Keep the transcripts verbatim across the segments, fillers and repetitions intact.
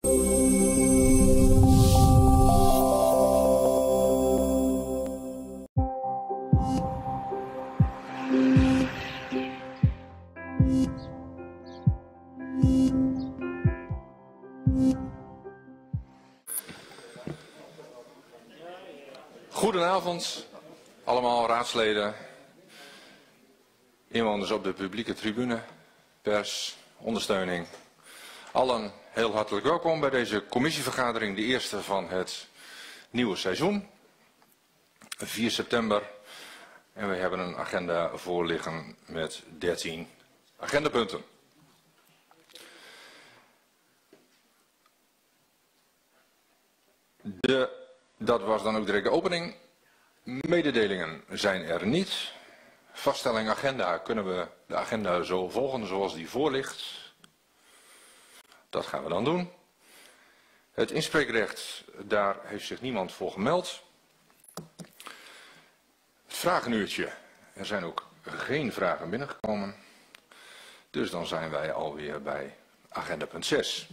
Goedenavond, allemaal raadsleden, inwoners op de publieke tribune, pers, ondersteuning. Allen heel hartelijk welkom bij deze commissievergadering, de eerste van het nieuwe seizoen. vier september en we hebben een agenda voorliggen met dertien agendapunten. De, dat was dan ook direct de opening. Mededelingen zijn er niet. Vaststelling agenda, kunnen we de agenda zo volgen zoals die voor ligt. Dat gaan we dan doen. Het inspreekrecht, daar heeft zich niemand voor gemeld. Het vragenuurtje, er zijn ook geen vragen binnengekomen. Dus dan zijn wij alweer bij agenda punt zes.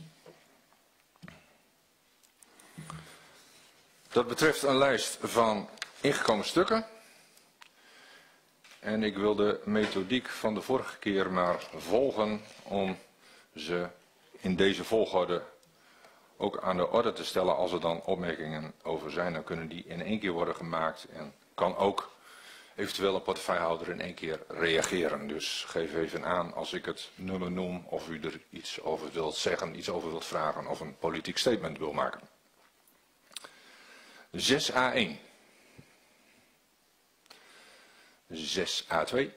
Dat betreft een lijst van ingekomen stukken. En ik wil de methodiek van de vorige keer maar volgen om ze in deze volgorde ook aan de orde te stellen. Als er dan opmerkingen over zijn, dan kunnen die in één keer worden gemaakt. En kan ook eventueel een portefeuillehouder in één keer reageren. Dus geef even aan als ik het nummer noem of u er iets over wilt zeggen, iets over wilt vragen of een politiek statement wil maken. zes A één. zes A twee.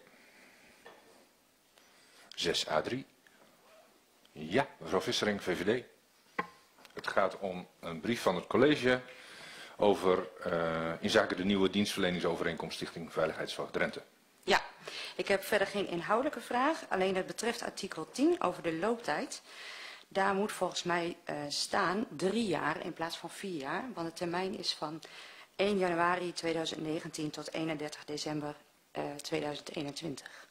zes A drie. Ja, mevrouw Vissering, V V D. Het gaat om een brief van het college over uh, in zaken de nieuwe dienstverleningsovereenkomst Stichting Veiligheidswacht Drenthe. Ja, ik heb verder geen inhoudelijke vraag, alleen het betreft artikel tien over de looptijd. Daar moet volgens mij uh, staan drie jaar in plaats van vier jaar, want de termijn is van één januari tweeduizend negentien tot eenendertig december uh, tweeduizend eenentwintig.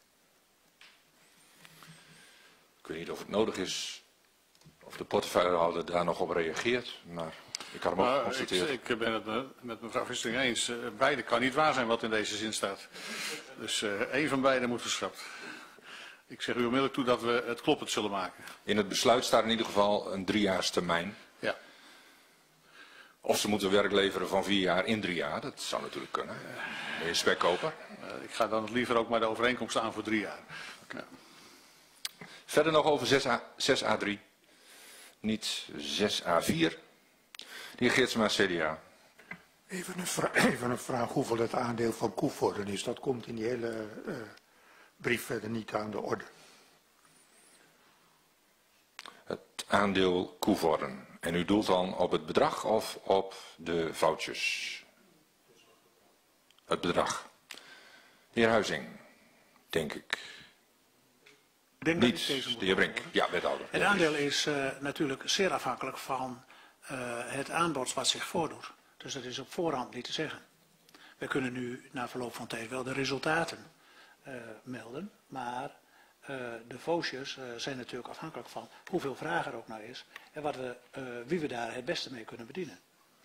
Ik weet niet of het nodig is of de portefeuillehouder daar nog op reageert, maar ik had hem ook geconstateerd. Ik, ik ben het met mevrouw Vissering eens. Uh, beide kan niet waar zijn wat in deze zin staat. Dus uh, één van beiden moet geschrapt. Ik zeg u onmiddellijk toe dat we het kloppend zullen maken. In het besluit staat in ieder geval een driejaarstermijn. Ja. Of ze moeten werk leveren van vier jaar in drie jaar. Dat zou natuurlijk kunnen. Ben je spekkoper? Uh, ik ga dan liever ook maar de overeenkomst aan voor drie jaar. Ja. Verder nog over zes A drie. Niet zes A vier. De heer Geertsma, C D A. Even een, vra even een vraag hoeveel het aandeel van Koevoorden is. Dat komt in die hele uh, brief verder niet aan de orde. Het aandeel Koevoorden. En u doelt dan op het bedrag of op de vouchers? Het bedrag. De heer Huizing, denk ik. Denk niet, de heer Brink. Ja, wethouder. Het aandeel is uh, natuurlijk zeer afhankelijk van uh, het aanbod wat zich voordoet. Dus dat is op voorhand niet te zeggen. We kunnen nu na verloop van tijd wel de resultaten uh, melden, maar uh, de vouchers uh, zijn natuurlijk afhankelijk van hoeveel vraag er ook naar is en wat we, uh, wie we daar het beste mee kunnen bedienen.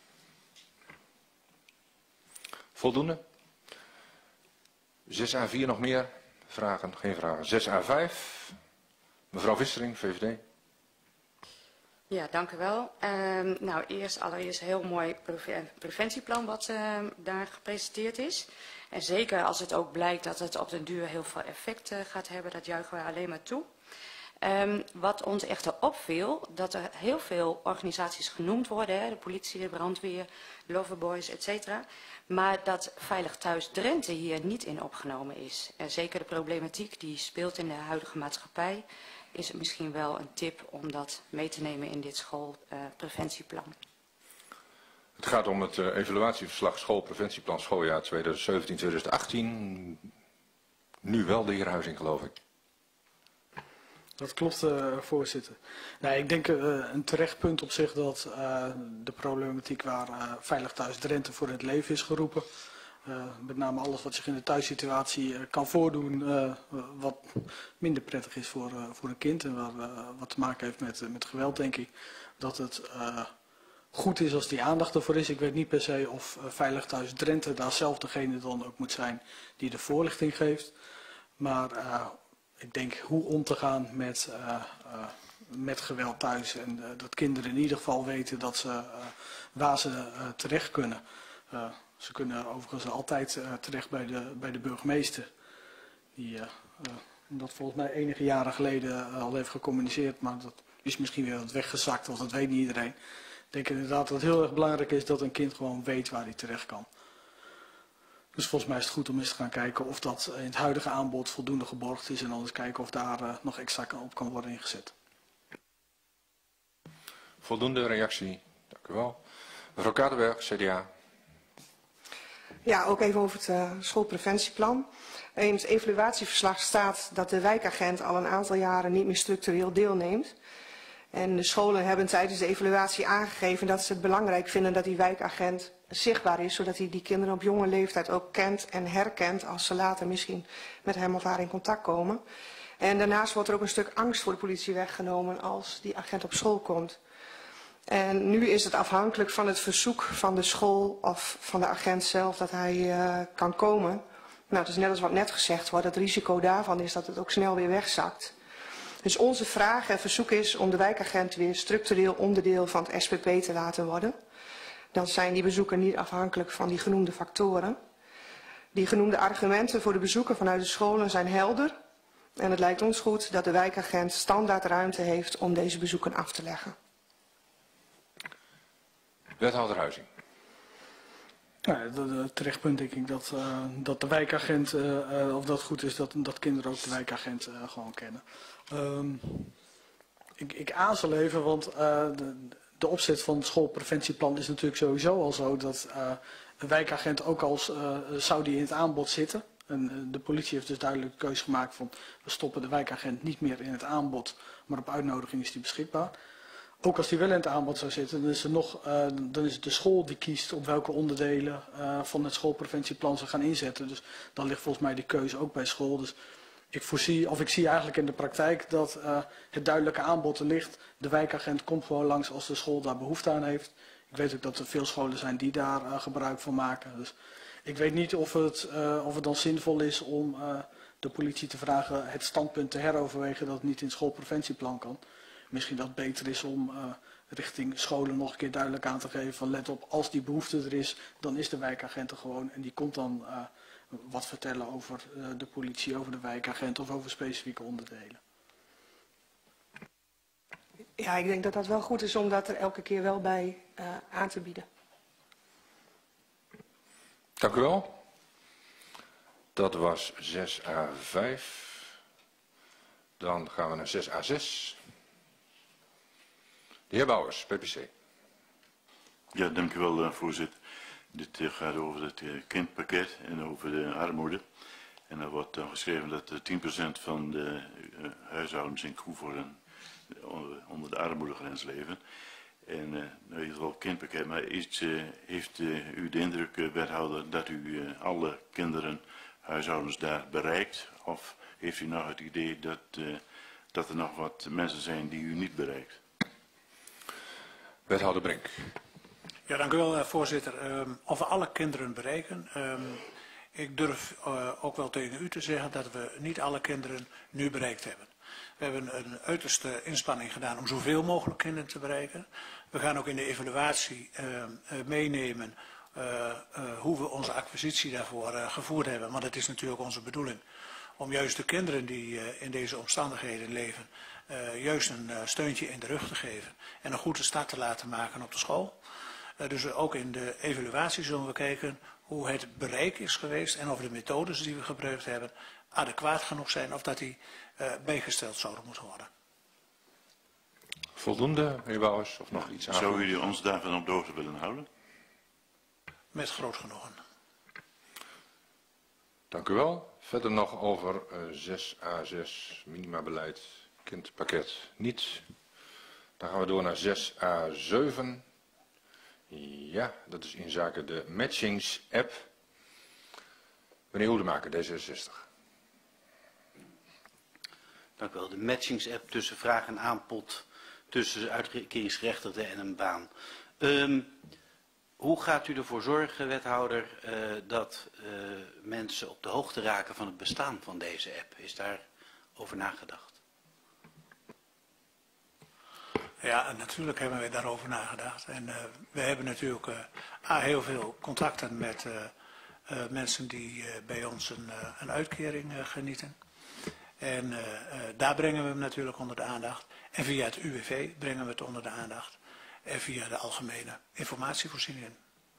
Voldoende? zes A vier nog meer? Vragen? Geen vragen. zes A vijf. Mevrouw Vissering, V V D. Ja, dank u wel. Uh, nou, eerst allereerst een heel mooi preven preventieplan wat uh, daar gepresenteerd is. En zeker als het ook blijkt dat het op den duur heel veel effect uh, gaat hebben, dat juichen we alleen maar toe. Um, wat ons echter opviel, dat er heel veel organisaties genoemd worden, hè, de politie, de brandweer, Loverboys, et cetera. Maar dat Veilig Thuis Drenthe hier niet in opgenomen is. En zeker de problematiek die speelt in de huidige maatschappij, is het misschien wel een tip om dat mee te nemen in dit schoolpreventieplan. Uh, het gaat om het uh, evaluatieverslag schoolpreventieplan schooljaar tweeduizend zeventien tweeduizend achttien. Nu wel de heer Huizing, geloof ik. Dat klopt, uh, voorzitter. Nou, ik denk uh, een terecht punt op zich dat uh, de problematiek waar uh, Veilig Thuis Drenthe voor het leven is geroepen, Uh, met name alles wat zich in de thuissituatie uh, kan voordoen, uh, wat minder prettig is voor, uh, voor een kind en waar, uh, wat te maken heeft met, uh, met geweld, denk ik. Dat het uh, goed is als die aandacht ervoor is. Ik weet niet per se of uh, Veilig Thuis Drenthe daar zelf degene dan ook moet zijn die de voorlichting geeft. Maar uh, ik denk hoe om te gaan met, uh, uh, met geweld thuis en uh, dat kinderen in ieder geval weten dat ze, uh, waar ze uh, terecht kunnen. Uh, Ze kunnen overigens altijd uh, terecht bij de, bij de burgemeester. Die uh, uh, dat volgens mij enige jaren geleden uh, al heeft gecommuniceerd. Maar dat is misschien weer wat weggezakt, want dat weet niet iedereen. Ik denk inderdaad dat het heel erg belangrijk is dat een kind gewoon weet waar hij terecht kan. Dus volgens mij is het goed om eens te gaan kijken of dat in het huidige aanbod voldoende geborgd is. En anders kijken of daar uh, nog exact op kan worden ingezet. Voldoende reactie. Dank u wel. Mevrouw Katerberg, C D A. Ja, ook even over het uh, schoolpreventieplan. In het evaluatieverslag staat dat de wijkagent al een aantal jaren niet meer structureel deelneemt. En de scholen hebben tijdens de evaluatie aangegeven dat ze het belangrijk vinden dat die wijkagent zichtbaar is, zodat hij die kinderen op jonge leeftijd ook kent en herkent als ze later misschien met hem of haar in contact komen. En daarnaast wordt er ook een stuk angst voor de politie weggenomen als die agent op school komt. En nu is het afhankelijk van het verzoek van de school of van de agent zelf dat hij uh, kan komen. Nou, het is net als wat net gezegd wordt, het risico daarvan is dat het ook snel weer wegzakt. Dus onze vraag en verzoek is om de wijkagent weer structureel onderdeel van het S P P te laten worden. Dan zijn die bezoeken niet afhankelijk van die genoemde factoren. Die genoemde argumenten voor de bezoeken vanuit de scholen zijn helder. En het lijkt ons goed dat de wijkagent standaard ruimte heeft om deze bezoeken af te leggen. Wethouder Huizing. Ja, het terechtpunt denk ik dat, uh, dat de wijkagent, uh, uh, of dat goed is dat, dat kinderen ook de wijkagent uh, gewoon kennen. Um, ik, ik aarzel even, want uh, de, de opzet van het schoolpreventieplan is natuurlijk sowieso al zo dat uh, een wijkagent ook als uh, zou die in het aanbod zitten. En uh, de politie heeft dus duidelijk de keuze gemaakt van we stoppen de wijkagent niet meer in het aanbod, maar op uitnodiging is die beschikbaar. Ook als die wel in het aanbod zou zitten, dan is, er nog, uh, dan is het de school die kiest op welke onderdelen uh, van het schoolpreventieplan ze gaan inzetten. Dus dan ligt volgens mij die keuze ook bij school. Dus ik voorzie, of ik zie eigenlijk in de praktijk dat uh, het duidelijke aanbod er ligt. De wijkagent komt gewoon langs als de school daar behoefte aan heeft. Ik weet ook dat er veel scholen zijn die daar uh, gebruik van maken. Dus ik weet niet of het, uh, of het dan zinvol is om uh, de politie te vragen het standpunt te heroverwegen dat het niet in het schoolpreventieplan kan. Misschien dat het beter is om uh, richting scholen nog een keer duidelijk aan te geven van let op, als die behoefte er is, dan is de wijkagent er gewoon. En die komt dan uh, wat vertellen over uh, de politie, over de wijkagent of over specifieke onderdelen. Ja, ik denk dat dat wel goed is om dat er elke keer wel bij uh, aan te bieden. Dank u wel. Dat was zes A vijf. Dan gaan we naar zes A zes. De heer Bouwers, P P C. Ja, dank u wel, uh, voorzitter. Dit uh, gaat over het uh, kindpakket en over de armoede. En er wordt dan uh, geschreven dat uh, tien procent van de uh, huishoudens in Koevoorden onder, onder de armoedegrens leven. En uh, in ieder geval kindpakket. Maar is, uh, heeft uh, u de indruk, uh, wethouder, dat u uh, alle kinderen, huishoudens daar bereikt? Of heeft u nog het idee dat, uh, dat er nog wat mensen zijn die u niet bereikt? Wethouder Brink. Ja, dank u wel, voorzitter. Um, of we alle kinderen bereiken. Um, ik durf uh, ook wel tegen u te zeggen dat we niet alle kinderen nu bereikt hebben. We hebben een uiterste inspanning gedaan om zoveel mogelijk kinderen te bereiken. We gaan ook in de evaluatie uh, uh, meenemen uh, uh, hoe we onze acquisitie daarvoor uh, gevoerd hebben. Want het is natuurlijk onze bedoeling om juist de kinderen die uh, in deze omstandigheden leven, uh, juist een uh, steuntje in de rug te geven en een goede start te laten maken op de school. Uh, dus ook in de evaluatie zullen we kijken hoe het bereik is geweest en of de methodes die we gebruikt hebben adequaat genoeg zijn of dat die uh, bijgesteld zouden moeten worden. Voldoende, meneer Bouwers, of nog iets aan? Zou u ons daarvan op de hoogte willen houden? Met groot genoegen. Dank u wel. Verder nog over uh, zes A zes, minimabeleid, kindpakket niet. Dan gaan we door naar zes A zeven. Ja, dat is in zaken de matchings-app. Meneer Hoedemaker, D zesenzestig. Dank u wel. De matchingsapp tussen vraag en aanbod, tussen uitkeringsgerechtigden en een baan. Um, hoe gaat u ervoor zorgen, wethouder, uh, dat uh, mensen op de hoogte raken van het bestaan van deze app? Is daar over nagedacht? Ja, natuurlijk hebben we daarover nagedacht. En uh, we hebben natuurlijk uh, heel veel contacten met uh, uh, mensen die uh, bij ons een, uh, een uitkering uh, genieten. En uh, uh, daar brengen we hem natuurlijk onder de aandacht. En via het U W V brengen we het onder de aandacht. En via de algemene informatievoorzieningen.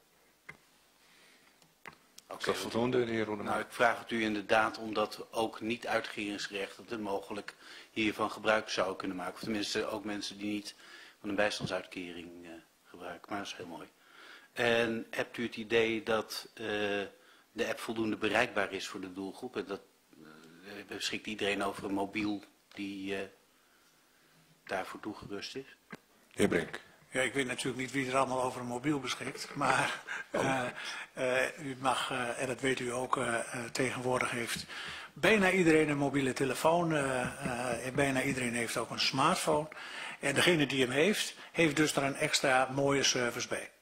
Is dat voldoende, de heer Roedeman? Nou, ik vraag het u inderdaad omdat ook niet uitkeringsgerechtigden mogelijk hiervan gebruik zouden kunnen maken. Of tenminste ook mensen die niet van een bijstandsuitkering uh, gebruiken. Maar dat is heel mooi. En hebt u het idee dat uh, de app voldoende bereikbaar is voor de doelgroep? En dat uh, beschikt iedereen over een mobiel die uh, daarvoor toegerust is? Heer Brink. Ja, ik weet natuurlijk niet wie er allemaal over een mobiel beschikt, maar uh, uh, u mag, uh, en dat weet u ook, uh, uh, tegenwoordig heeft bijna iedereen een mobiele telefoon, uh, uh, en bijna iedereen heeft ook een smartphone. En degene die hem heeft, heeft dus er een extra mooie service bij.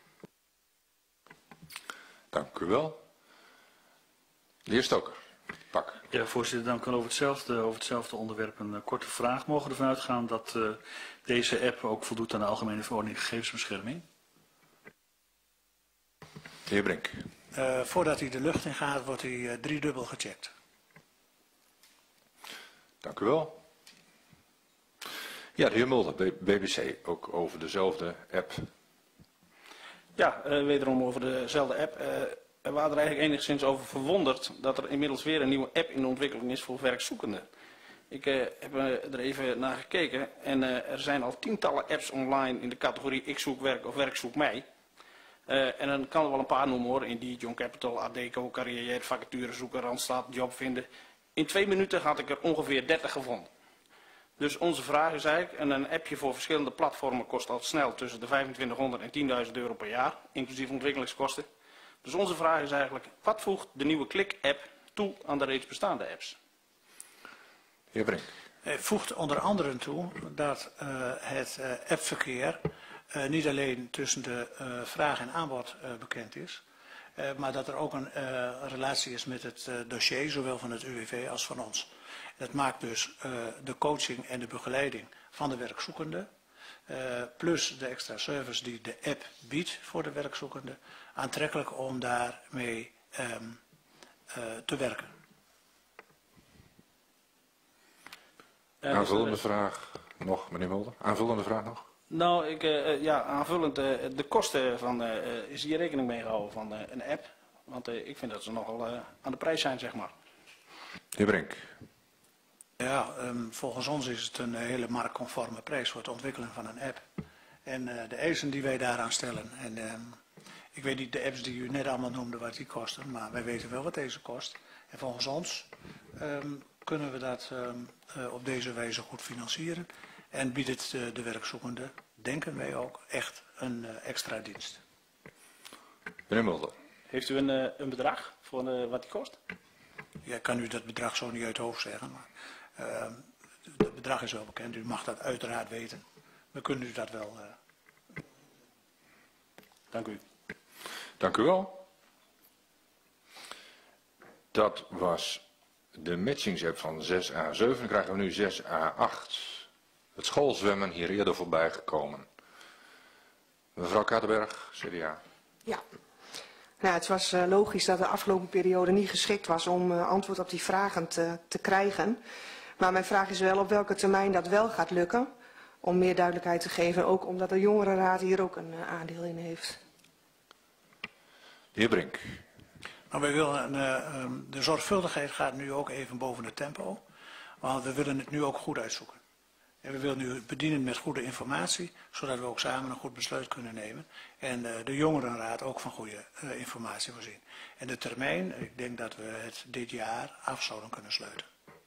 Dank u wel. De heer Stoker. Pak. Ja, voorzitter, dank u wel over hetzelfde, over hetzelfde onderwerp. Een uh, korte vraag. Mogen we ervan uitgaan dat uh, deze app ook voldoet aan de Algemene Verordening Gegevensbescherming? De heer Brink. Uh, voordat hij de lucht in gaat, wordt hij uh, driedubbel gecheckt. Dank u wel. Ja, de heer Mulder, B B C, ook over dezelfde app. Ja, uh, wederom over dezelfde app. Uh, We waren er eigenlijk enigszins over verwonderd dat er inmiddels weer een nieuwe app in de ontwikkeling is voor werkzoekenden. Ik uh, heb uh, er even naar gekeken en uh, er zijn al tientallen apps online in de categorie ik zoek werk of werk zoek mij. Uh, en dan kan er wel een paar noemen hoor, Indeed, Young Capital, Adecco, Carrière, vacature zoeken, Randstad, job vinden. In twee minuten had ik er ongeveer dertig gevonden. Dus onze vraag is eigenlijk, en een appje voor verschillende platformen kost al snel tussen de vijfentwintighonderd en tienduizend euro per jaar, inclusief ontwikkelingskosten. Dus onze vraag is eigenlijk, wat voegt de nieuwe Klik-app toe aan de reeds bestaande apps? Heer Brink. Hij voegt onder andere toe dat uh, het uh, appverkeer uh, niet alleen tussen de uh, vraag en aanbod uh, bekend is, uh, maar dat er ook een uh, relatie is met het uh, dossier, zowel van het U W V als van ons. Dat maakt dus uh, de coaching en de begeleiding van de werkzoekende, uh, plus de extra service die de app biedt voor de werkzoekende, aantrekkelijk om daarmee um, uh, te werken. Uh, Aanvullende vraag nog, meneer Mulder. Aanvullende vraag nog? Nou, ik, uh, ja, aanvullend, uh, de kosten van, uh, is hier rekening mee gehouden van uh, een app? Want uh, ik vind dat ze nogal uh, aan de prijs zijn, zeg maar. Heer Brink. Ja, um, volgens ons is het een hele marktconforme prijs voor het ontwikkelen van een app. En uh, de eisen die wij daaraan stellen. En, um, ik weet niet de apps die u net allemaal noemde wat die kosten, maar wij weten wel wat deze kost. En volgens ons um, kunnen we dat um, uh, op deze wijze goed financieren. En biedt het uh, de werkzoekende, denken wij ook, echt een uh, extra dienst. Meneer Mulder. Heeft u een, uh, een bedrag voor uh, wat die kost? Ja, ik kan u dat bedrag zo niet uit het hoofd zeggen, maar uh, het bedrag is wel bekend. U mag dat uiteraard weten. We kunnen u dat wel. Uh... Dank u. Dank u wel. Dat was de matchingsapp van zes A zeven. Dan krijgen we nu zes A acht. Het schoolzwemmen hier eerder voorbij gekomen. Mevrouw Katerberg, C D A. Ja. Nou, het was uh, logisch dat de afgelopen periode niet geschikt was om uh, antwoord op die vragen te, te krijgen. Maar mijn vraag is wel op welke termijn dat wel gaat lukken. Om meer duidelijkheid te geven. Ook omdat de jongerenraad hier ook een uh, aandeel in heeft. De heer Brink. Nou, wij willen, uh, um, de zorgvuldigheid gaat nu ook even boven het tempo. Want we willen het nu ook goed uitzoeken. En we willen nu bedienen met goede informatie, zodat we ook samen een goed besluit kunnen nemen. En uh, de jongerenraad ook van goede uh, informatie voorzien. En de termijn, ik denk dat we het dit jaar af zouden kunnen sluiten.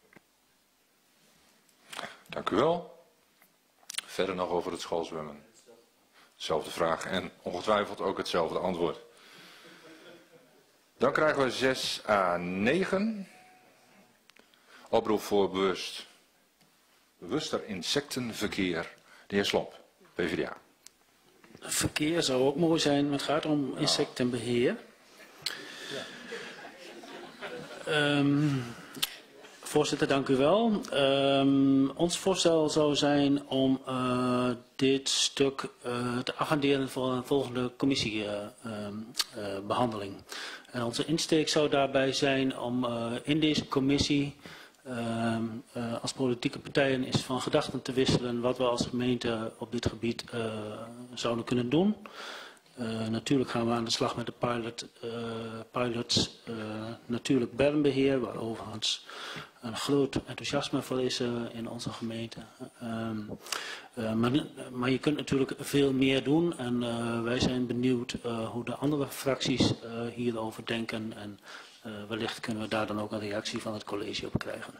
Dank u wel. Verder nog over het schoolzwemmen. Hetzelfde vraag en ongetwijfeld ook hetzelfde antwoord. Dan krijgen we zes A negen. Oproep voor bewust, bewuster insectenverkeer. De heer Slomp, P v d A. Verkeer zou ook mooi zijn, maar het gaat om insectenbeheer. Ja. Um, voorzitter, dank u wel. Um, ons voorstel zou zijn om uh, dit stuk uh, te agenderen voor een volgende commissiebehandeling. Uh, um, uh, en onze insteek zou daarbij zijn om uh, in deze commissie Uh, uh, als politieke partijen is van gedachten te wisselen wat we als gemeente op dit gebied uh, zouden kunnen doen. Uh, natuurlijk gaan we aan de slag met de pilot, uh, pilots, uh, natuurlijk bermbeheer, waar overigens een groot enthousiasme voor is uh, in onze gemeente. Uh, uh, maar, maar je kunt natuurlijk veel meer doen en uh, wij zijn benieuwd uh, hoe de andere fracties uh, hierover denken. En, Uh, wellicht kunnen we daar dan ook een reactie van het college op krijgen.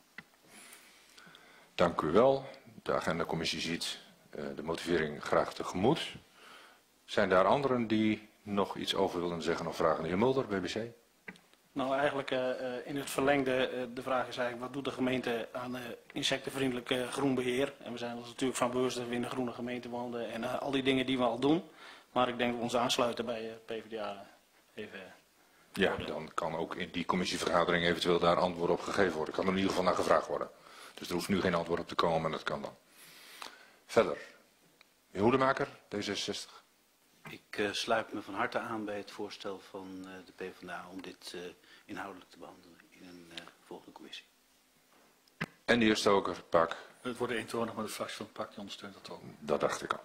Dank u wel. De agendacommissie ziet uh, de motivering graag tegemoet. Zijn daar anderen die nog iets over willen zeggen of vragen? De heer Mulder, B B C. Nou, eigenlijk uh, in het verlengde, uh, de vraag is eigenlijk, wat doet de gemeente aan uh, insectenvriendelijk uh, groenbeheer? En we zijn ons natuurlijk van bewust dat we in een groene gemeente wonen en uh, al die dingen die we al doen. Maar ik denk dat we ons aansluiten bij uh, P v d A even... Ja, dan kan ook in die commissievergadering eventueel daar antwoord op gegeven worden. Kan er in ieder geval naar gevraagd worden. Dus er hoeft nu geen antwoord op te komen en dat kan dan. Verder. Heer Hoedemaker, D zesenzestig. Ik uh, sluit me van harte aan bij het voorstel van uh, de PvdA om dit uh, inhoudelijk te behandelen in een uh, volgende commissie. En de heer Stoker, P A C. Het wordt eentonig, maar de fractie van het P A C die ondersteunt dat ook. Dat dacht ik al.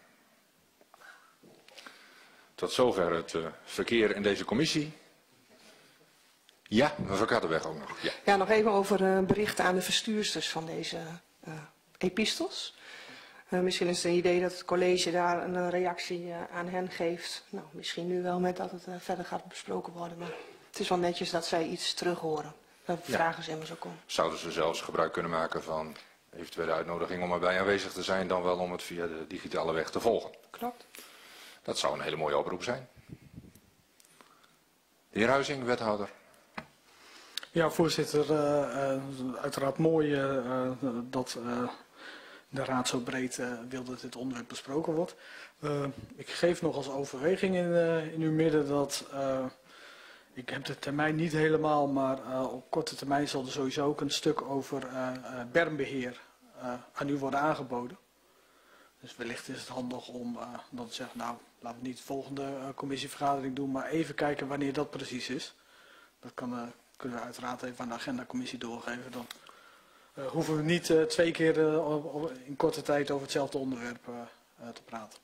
Tot zover het uh, verkeer in deze commissie. Ja, mevrouw Kattenberg ook nog. Ja, ja nog even over uh, berichten aan de verstuursters van deze uh, epistels. Uh, misschien is het een idee dat het college daar een uh, reactie uh, aan hen geeft. Nou, misschien nu wel met dat het uh, verder gaat besproken worden. Maar het is wel netjes dat zij iets terug horen. Daar ja. vragen ze immers ook om. Zouden ze zelfs gebruik kunnen maken van eventuele uitnodiging om erbij aanwezig te zijn, dan wel om het via de digitale weg te volgen? Klopt. Dat zou een hele mooie oproep zijn. De heer Huizing, wethouder. Ja, voorzitter, uh, uh, uiteraard mooi uh, uh, dat uh, de raad zo breed uh, wil dat dit onderwerp besproken wordt. Uh, ik geef nog als overweging in, uh, in uw midden dat, uh, ik heb de termijn niet helemaal, maar uh, op korte termijn zal er sowieso ook een stuk over uh, uh, bermbeheer uh, aan u worden aangeboden. Dus wellicht is het handig om uh, dan te zeggen, nou, laten we niet de volgende uh, commissievergadering doen, maar even kijken wanneer dat precies is. Dat kan... Uh, kunnen we uiteraard even aan de agendacommissie doorgeven. Dan uh, hoeven we niet uh, twee keer uh, in korte tijd over hetzelfde onderwerp uh, uh, te praten.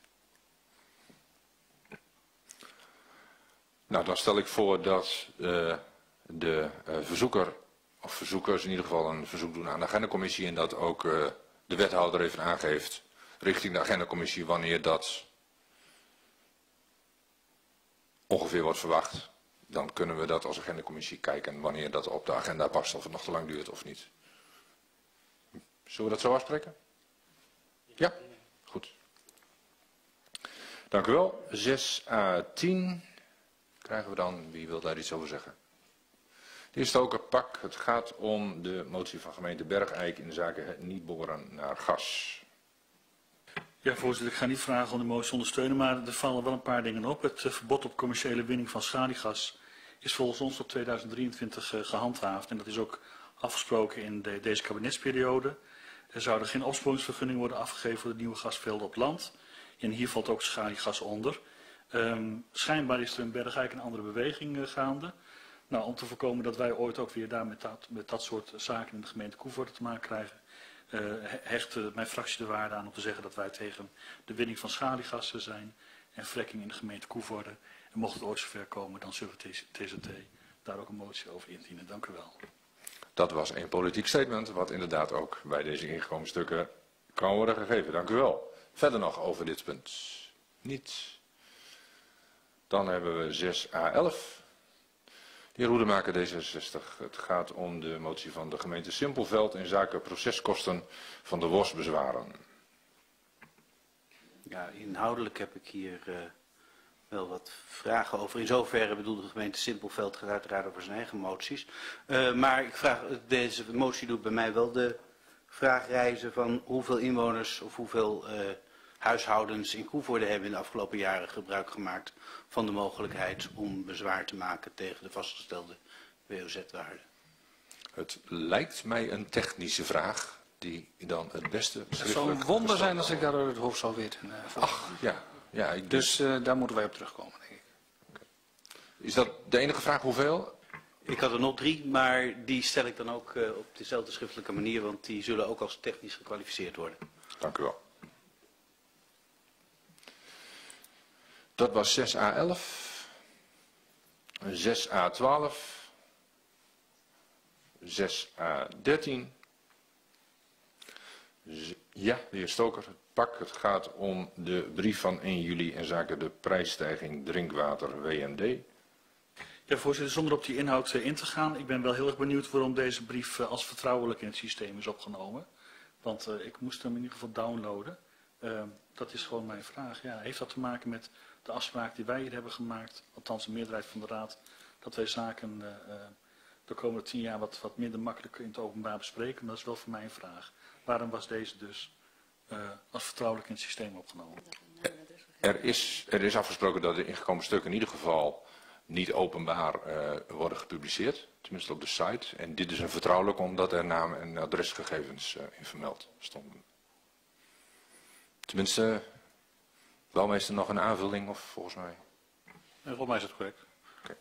Nou, dan stel ik voor dat uh, de uh, verzoeker, of verzoekers in ieder geval een verzoek doen aan de agendacommissie en dat ook uh, de wethouder even aangeeft richting de agendacommissie wanneer dat ongeveer wordt verwacht. Dan kunnen we dat als agendacommissie kijken wanneer dat op de agenda past, of het nog te lang duurt of niet. Zullen we dat zo afspreken? Ja? Goed. Dank u wel. zes à tien krijgen we dan. Wie wil daar iets over zeggen? De heer Stoker, P A C. Het gaat om de motie van gemeente Bergijk in de zaken het niet boren naar gas. Ja, voorzitter, ik ga niet vragen om de motie te ondersteunen, maar er vallen wel een paar dingen op. Het uh, verbod op commerciële winning van schaliegas is volgens ons tot tweeduizend drieëntwintig uh, gehandhaafd. En dat is ook afgesproken in de, deze kabinetsperiode. Er zouden geen opsporingsvergunningen worden afgegeven voor de nieuwe gasvelden op land. En hier valt ook schaliegas onder. Um, schijnbaar is er in Bergijk een andere beweging uh, gaande. Nou, om te voorkomen dat wij ooit ook weer daar met dat, met dat soort zaken in de gemeente Koevoorde te maken krijgen, Uh, hecht uh, mijn fractie de waarde aan om te zeggen dat wij tegen de winning van schaliegassen zijn en fracking in de gemeente Koevoorde. En mocht het ooit zover komen, dan zullen we T Z T daar ook een motie over indienen. Dank u wel. Dat was een politiek statement, wat inderdaad ook bij deze ingekomen stukken kan worden gegeven. Dank u wel. Verder nog over dit punt? Niet. Dan hebben we zes à elf. De heer Hoedemaker, D zesenzestig. Het gaat om de motie van de gemeente Simpelveld in zaken proceskosten van de worstbezwaren. Ja, inhoudelijk heb ik hier uh, wel wat vragen over. In zoverre bedoelde de gemeente Simpelveld gaat uiteraard over zijn eigen moties. Uh, maar ik vraag, deze motie doet bij mij wel de vraag reizen van hoeveel inwoners of hoeveel uh, huishoudens in Koevoorde hebben in de afgelopen jaren gebruik gemaakt van de mogelijkheid om bezwaar te maken tegen de vastgestelde W O Z-waarde. Het lijkt mij een technische vraag die dan het beste Het zou een wonder zijn als ik daar uit het hoofd zou weten. Uh, Ach, ja. ja ik dus uh, daar moeten wij op terugkomen, denk ik. Okay. Is dat de enige vraag, hoeveel? Ik had er nog drie, maar die stel ik dan ook uh, op dezelfde schriftelijke manier, want die zullen ook als technisch gekwalificeerd worden. Dank u wel. Dat was zes A elf, zes A twaalf, zes A dertien. Ja, de heer Stoker, het pak. Het gaat om de brief van één juli in zaken de prijsstijging drinkwater W M D. Ja, voorzitter, zonder op die inhoud in te gaan, ik ben wel heel erg benieuwd waarom deze brief als vertrouwelijk in het systeem is opgenomen. Want uh, ik moest hem in ieder geval downloaden. Uh, dat is gewoon mijn vraag. Ja, heeft dat te maken met de afspraak die wij hier hebben gemaakt, althans de meerderheid van de Raad, dat wij zaken uh, uh, de komende tien jaar wat, wat minder makkelijk in het openbaar bespreken? Dat is wel voor mij een vraag. Waarom was deze dus uh, als vertrouwelijk in het systeem opgenomen? Er is, er is afgesproken dat de ingekomen stukken in ieder geval niet openbaar uh, worden gepubliceerd, tenminste op de site. En dit is een vertrouwelijk omdat er naam en adresgegevens uh, in vermeld stonden. Tenminste, bouwmeester nog een aanvulling of volgens mij? Ja, volgens mij is het correct. Okay.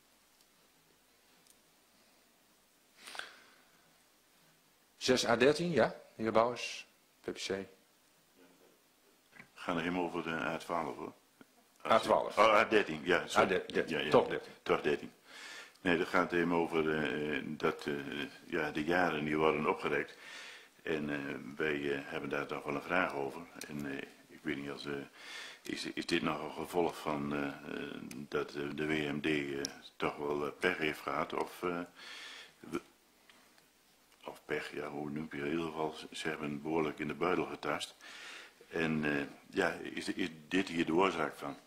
zes A dertien, ja, de heer Bouwers, P P C. We gaan er helemaal over de A twaalf hoor. A twaalf. Oh, A dertien, ja. A dertien, ja, ja. Toch dertien. Toch dertien. Nee, dat gaat even over uh, dat uh, ja, de jaren die worden opgerekt. En uh, wij uh, hebben daar toch wel een vraag over. En uh, ik weet niet, als, uh, is, is dit nog een gevolg van uh, uh, dat uh, de W M D uh, toch wel uh, pech heeft gehad? Of, uh, we, of pech, ja, hoe noem je het? In ieder geval, ze hebben behoorlijk in de buidel getast. En uh, ja, is, is dit hier de oorzaak van?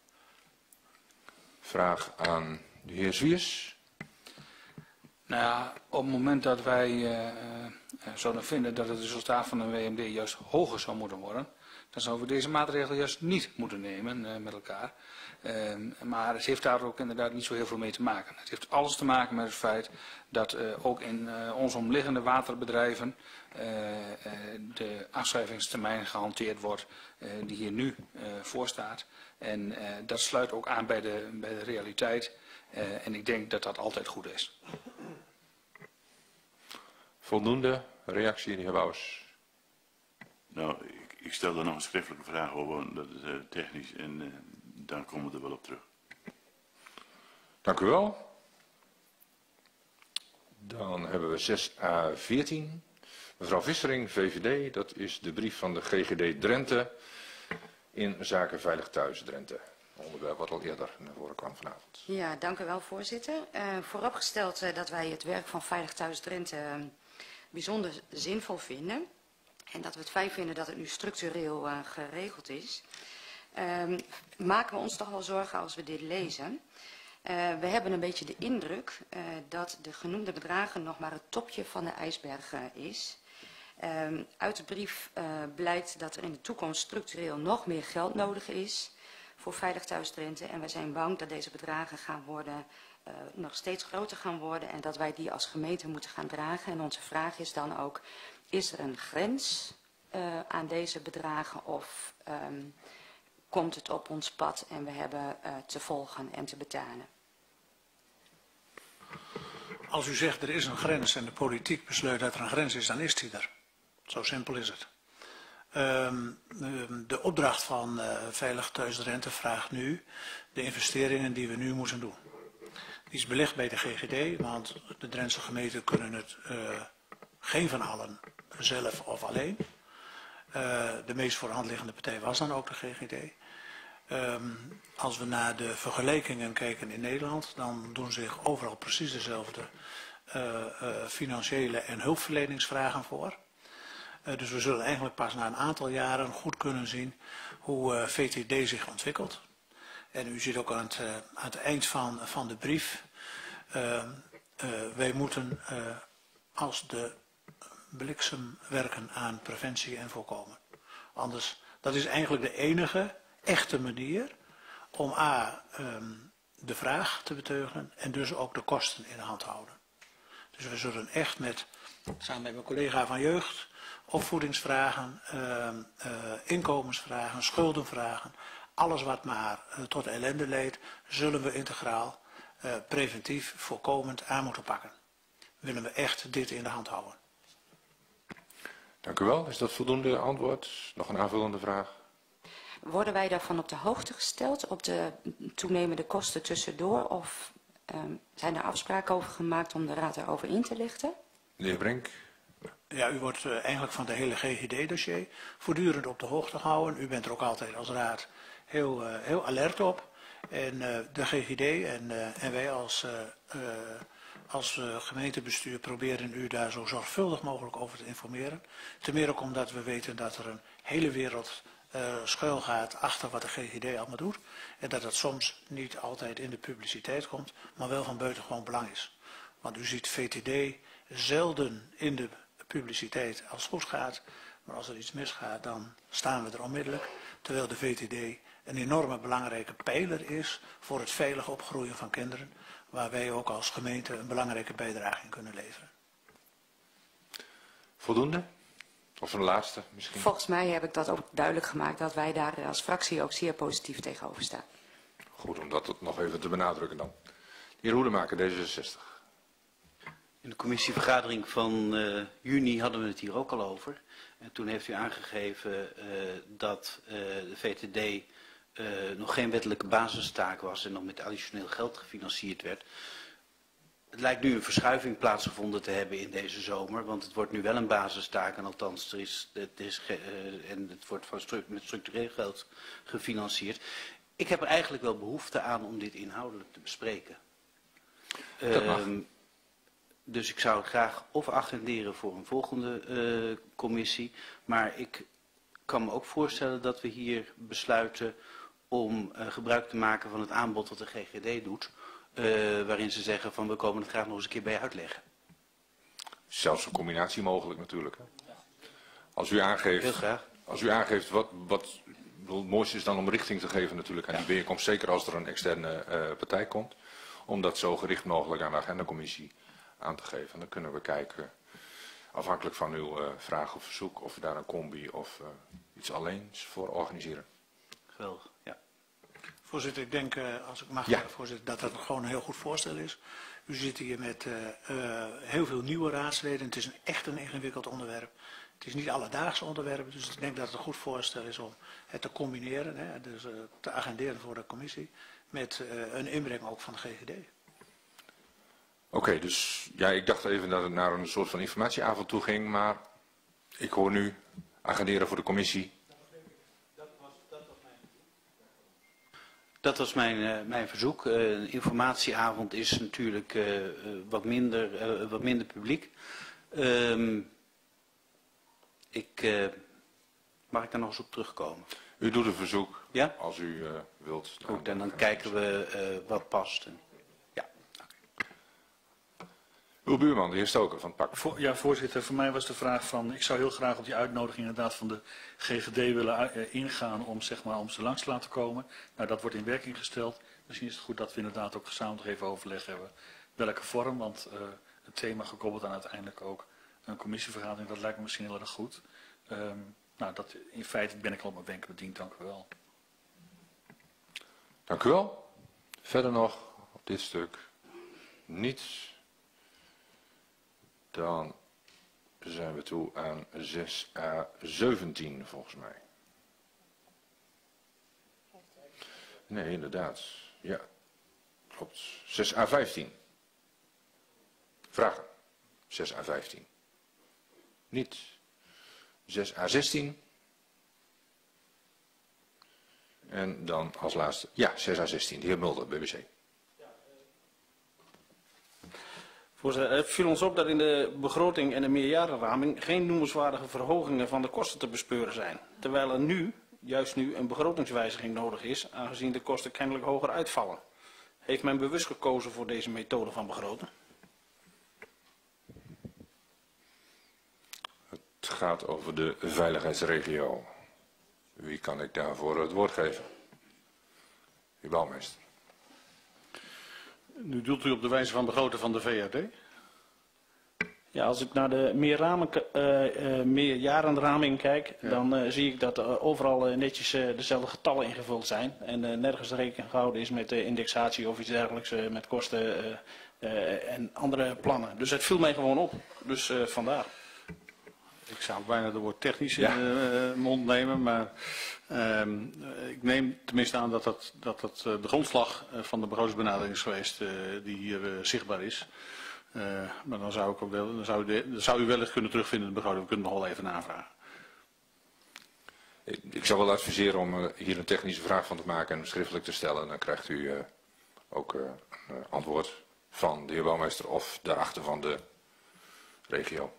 Vraag aan de heer Zwiers. Nou ja, op het moment dat wij uh, uh, zouden vinden dat het resultaat van een W M D juist hoger zou moeten worden, dan zouden we deze maatregelen juist niet moeten nemen uh, met elkaar. Uh, maar het heeft daar ook inderdaad niet zo heel veel mee te maken. Het heeft alles te maken met het feit dat uh, ook in uh, onze omliggende waterbedrijven uh, uh, de afschrijvingstermijn gehanteerd wordt uh, die hier nu uh, voor staat. En uh, dat sluit ook aan bij de, bij de realiteit. Uh, en ik denk dat dat altijd goed is. Voldoende reactie, de heer Bouwers. Nou, ik, ik stel daar nog een schriftelijke vraag over, dat is uh, technisch, en uh, dan komen we er wel op terug. Dank u wel. Dan hebben we zes A veertien. Mevrouw Vissering, V V D, dat is de brief van de G G D Drenthe in zaken Veilig Thuis Drenthe. Een onderwerp wat al eerder naar voren kwam vanavond. Ja, dank u wel, voorzitter. Uh, vooropgesteld uh, dat wij het werk van Veilig Thuis Drenthe uh, bijzonder zinvol vinden. En dat we het fijn vinden dat het nu structureel uh, geregeld is. Uh, maken we ons toch wel zorgen als we dit lezen. Uh, we hebben een beetje de indruk uh, dat de genoemde bedragen nog maar het topje van de ijsberg uh, is. Uh, uit de brief uh, blijkt dat er in de toekomst structureel nog meer geld nodig is voor Veilig Thuis Drenthe. En wij zijn bang dat deze bedragen gaan worden, uh, nog steeds groter gaan worden en dat wij die als gemeente moeten gaan dragen. En onze vraag is dan ook, is er een grens uh, aan deze bedragen of um, komt het op ons pad en we hebben uh, te volgen en te betalen? Als u zegt er is een grens en de politiek besluit dat er een grens is, dan is die er. Zo simpel is het. Um, um, de opdracht van uh, Veilig Thuis Drenthe vraagt nu de investeringen die we nu moeten doen. Die is belegd bij de G G D, want de Drentse gemeenten kunnen het uh, geen van allen zelf of alleen. Uh, de meest voor de hand liggende partij was dan ook de G G D. Um, als we naar de vergelijkingen kijken in Nederland, dan doen zich overal precies dezelfde uh, uh, financiële en hulpverleningsvragen voor. Uh, dus we zullen eigenlijk pas na een aantal jaren goed kunnen zien hoe uh, V T D zich ontwikkelt. En u ziet ook aan het, uh, aan het eind van, van de brief, uh, uh, wij moeten uh, als de bliksem werken aan preventie en voorkomen. Anders, dat is eigenlijk de enige echte manier om a, um, de vraag te beteugelen en dus ook de kosten in de hand houden. Dus we zullen echt met, samen met mijn collega van jeugd, opvoedingsvragen, uh, uh, inkomensvragen, schuldenvragen, alles wat maar uh, tot ellende leidt, zullen we integraal, uh, preventief, voorkomend aan moeten pakken. Willen we echt dit in de hand houden. Dank u wel. Is dat voldoende antwoord? Nog een aanvullende vraag? Worden wij daarvan op de hoogte gesteld, op de toenemende kosten tussendoor? Of um, zijn er afspraken over gemaakt om de raad erover in te lichten? De heer Brink. Ja, u wordt uh, eigenlijk van het hele G G D-dossier voortdurend op de hoogte gehouden. U bent er ook altijd als raad heel, uh, heel alert op. En uh, de G G D en, uh, en wij als, uh, uh, als uh, gemeentebestuur proberen u daar zo zorgvuldig mogelijk over te informeren. Ten meer ook omdat we weten dat er een hele wereld uh, schuil gaat achter wat de G G D allemaal doet. En dat dat soms niet altijd in de publiciteit komt, maar wel van buitengewoon belang is. Want u ziet V T D zelden in de publiciteit als het goed gaat, maar als er iets misgaat dan staan we er onmiddellijk. Terwijl de V T D een enorme belangrijke pijler is voor het veilig opgroeien van kinderen, waar wij ook als gemeente een belangrijke bijdrage in kunnen leveren. Voldoende? Of een laatste misschien? Volgens mij heb ik dat ook duidelijk gemaakt dat wij daar als fractie ook zeer positief tegenover staan. Goed, om dat nog even te benadrukken dan. De heer Hoedemaker, D zesenzestig. In de commissievergadering van uh, juni hadden we het hier ook al over. En toen heeft u aangegeven uh, dat uh, de V T D uh, nog geen wettelijke basistaak was en nog met additioneel geld gefinancierd werd. Het lijkt nu een verschuiving plaatsgevonden te hebben in deze zomer, want het wordt nu wel een basistaak en althans er is, het is, uh, en het wordt van stru met structureel geld gefinancierd. Ik heb er eigenlijk wel behoefte aan om dit inhoudelijk te bespreken. Dat mag. Uh, Dus ik zou het graag of agenderen voor een volgende uh, commissie. Maar ik kan me ook voorstellen dat we hier besluiten om uh, gebruik te maken van het aanbod wat de G G D doet. Uh, waarin ze zeggen van we komen het graag nog eens een keer bij uitleggen. Zelfs een combinatie mogelijk natuurlijk. Hè? Als u aangeeft, Heel graag. Als u aangeeft wat, wat het mooiste is dan om richting te geven natuurlijk aan die bijeenkomst. Zeker als er een externe uh, partij komt. Om dat zo gericht mogelijk aan de agendacommissie aan te geven. Dan kunnen we kijken, afhankelijk van uw uh, vraag of verzoek, of we daar een combi of uh, iets alleens voor organiseren. Geweldig, ja. Voorzitter, ik denk, uh, als ik mag, ja. voorzitter, dat dat gewoon een heel goed voorstel is. U zit hier met uh, uh, heel veel nieuwe raadsleden. Het is een, echt een ingewikkeld onderwerp. Het is niet alledaags onderwerp, dus ik denk dat het een goed voorstel is om het te combineren, hè, dus uh, te agenderen voor de commissie, met uh, een inbreng ook van de G G D. Oké, okay, dus ja, ik dacht even dat het naar een soort van informatieavond toe ging, maar ik hoor nu agenderen voor de commissie. Dat was mijn, uh, mijn verzoek. Uh, een informatieavond is natuurlijk uh, uh, wat, minder, uh, wat minder publiek. Um, ik, uh, mag ik daar nog eens op terugkomen? U doet een verzoek, ja? Als u uh, wilt. Goed, en dan kijken we uh, wat past. Ja. Uw buurman, de heer Stoker van het Pak. Voor, ja, voorzitter, voor mij was de vraag van, ik zou heel graag op die uitnodiging inderdaad van de G G D willen uh, ingaan om, zeg maar, om ze langs te laten komen. Nou, dat wordt in werking gesteld. Misschien is het goed dat we inderdaad ook gezamenlijk even overleg hebben welke vorm, want uh, het thema gekoppeld aan uiteindelijk ook een commissievergadering, dat lijkt me misschien heel erg goed. Um, nou, dat, in feite ben ik al op mijn wenken bediend, dank u wel. Dank u wel. Verder nog op dit stuk niets. Dan zijn we toe aan zes a zeventien volgens mij. Nee, inderdaad. Ja, klopt. zes a vijftien. Vragen. zes a vijftien. Niet. zes a zestien. En dan als laatste, ja, zes a zestien, de heer Mulder, B B C. Voorzitter, het viel ons op dat in de begroting en de meerjarenraming geen noemenswaardige verhogingen van de kosten te bespeuren zijn. Terwijl er nu juist nu een begrotingswijziging nodig is, aangezien de kosten kennelijk hoger uitvallen. Heeft men bewust gekozen voor deze methode van begroten? Het gaat over de veiligheidsregio. Wie kan ik daarvoor het woord geven? Uw bouwmeester. Nu doelt u op de wijze van begroten van de V R D? Ja, als ik naar de meerramen, uh, uh, meerjarenraming kijk, ja. dan uh, zie ik dat uh, overal uh, netjes uh, dezelfde getallen ingevuld zijn. En uh, nergens rekening gehouden is met de indexatie of iets dergelijks, uh, met kosten uh, uh, en andere plannen. Dus het viel mij gewoon op. Dus uh, vandaar. Ik zou bijna de woord technisch in de uh, mond nemen, maar uh, ik neem tenminste aan dat dat, dat, dat uh, de grondslag uh, van de begrotingsbenadering is geweest uh, die hier uh, zichtbaar is. Uh, maar dan zou, ik ook wel, dan, zou de, dan zou u wellicht kunnen terugvinden in de begroting. We kunnen nog wel even navragen. Ik, ik zou wel adviseren om uh, hier een technische vraag van te maken en hem schriftelijk te stellen. Dan krijgt u uh, ook uh, een uh, antwoord van de heer bouwmeester of daarachter van de regio.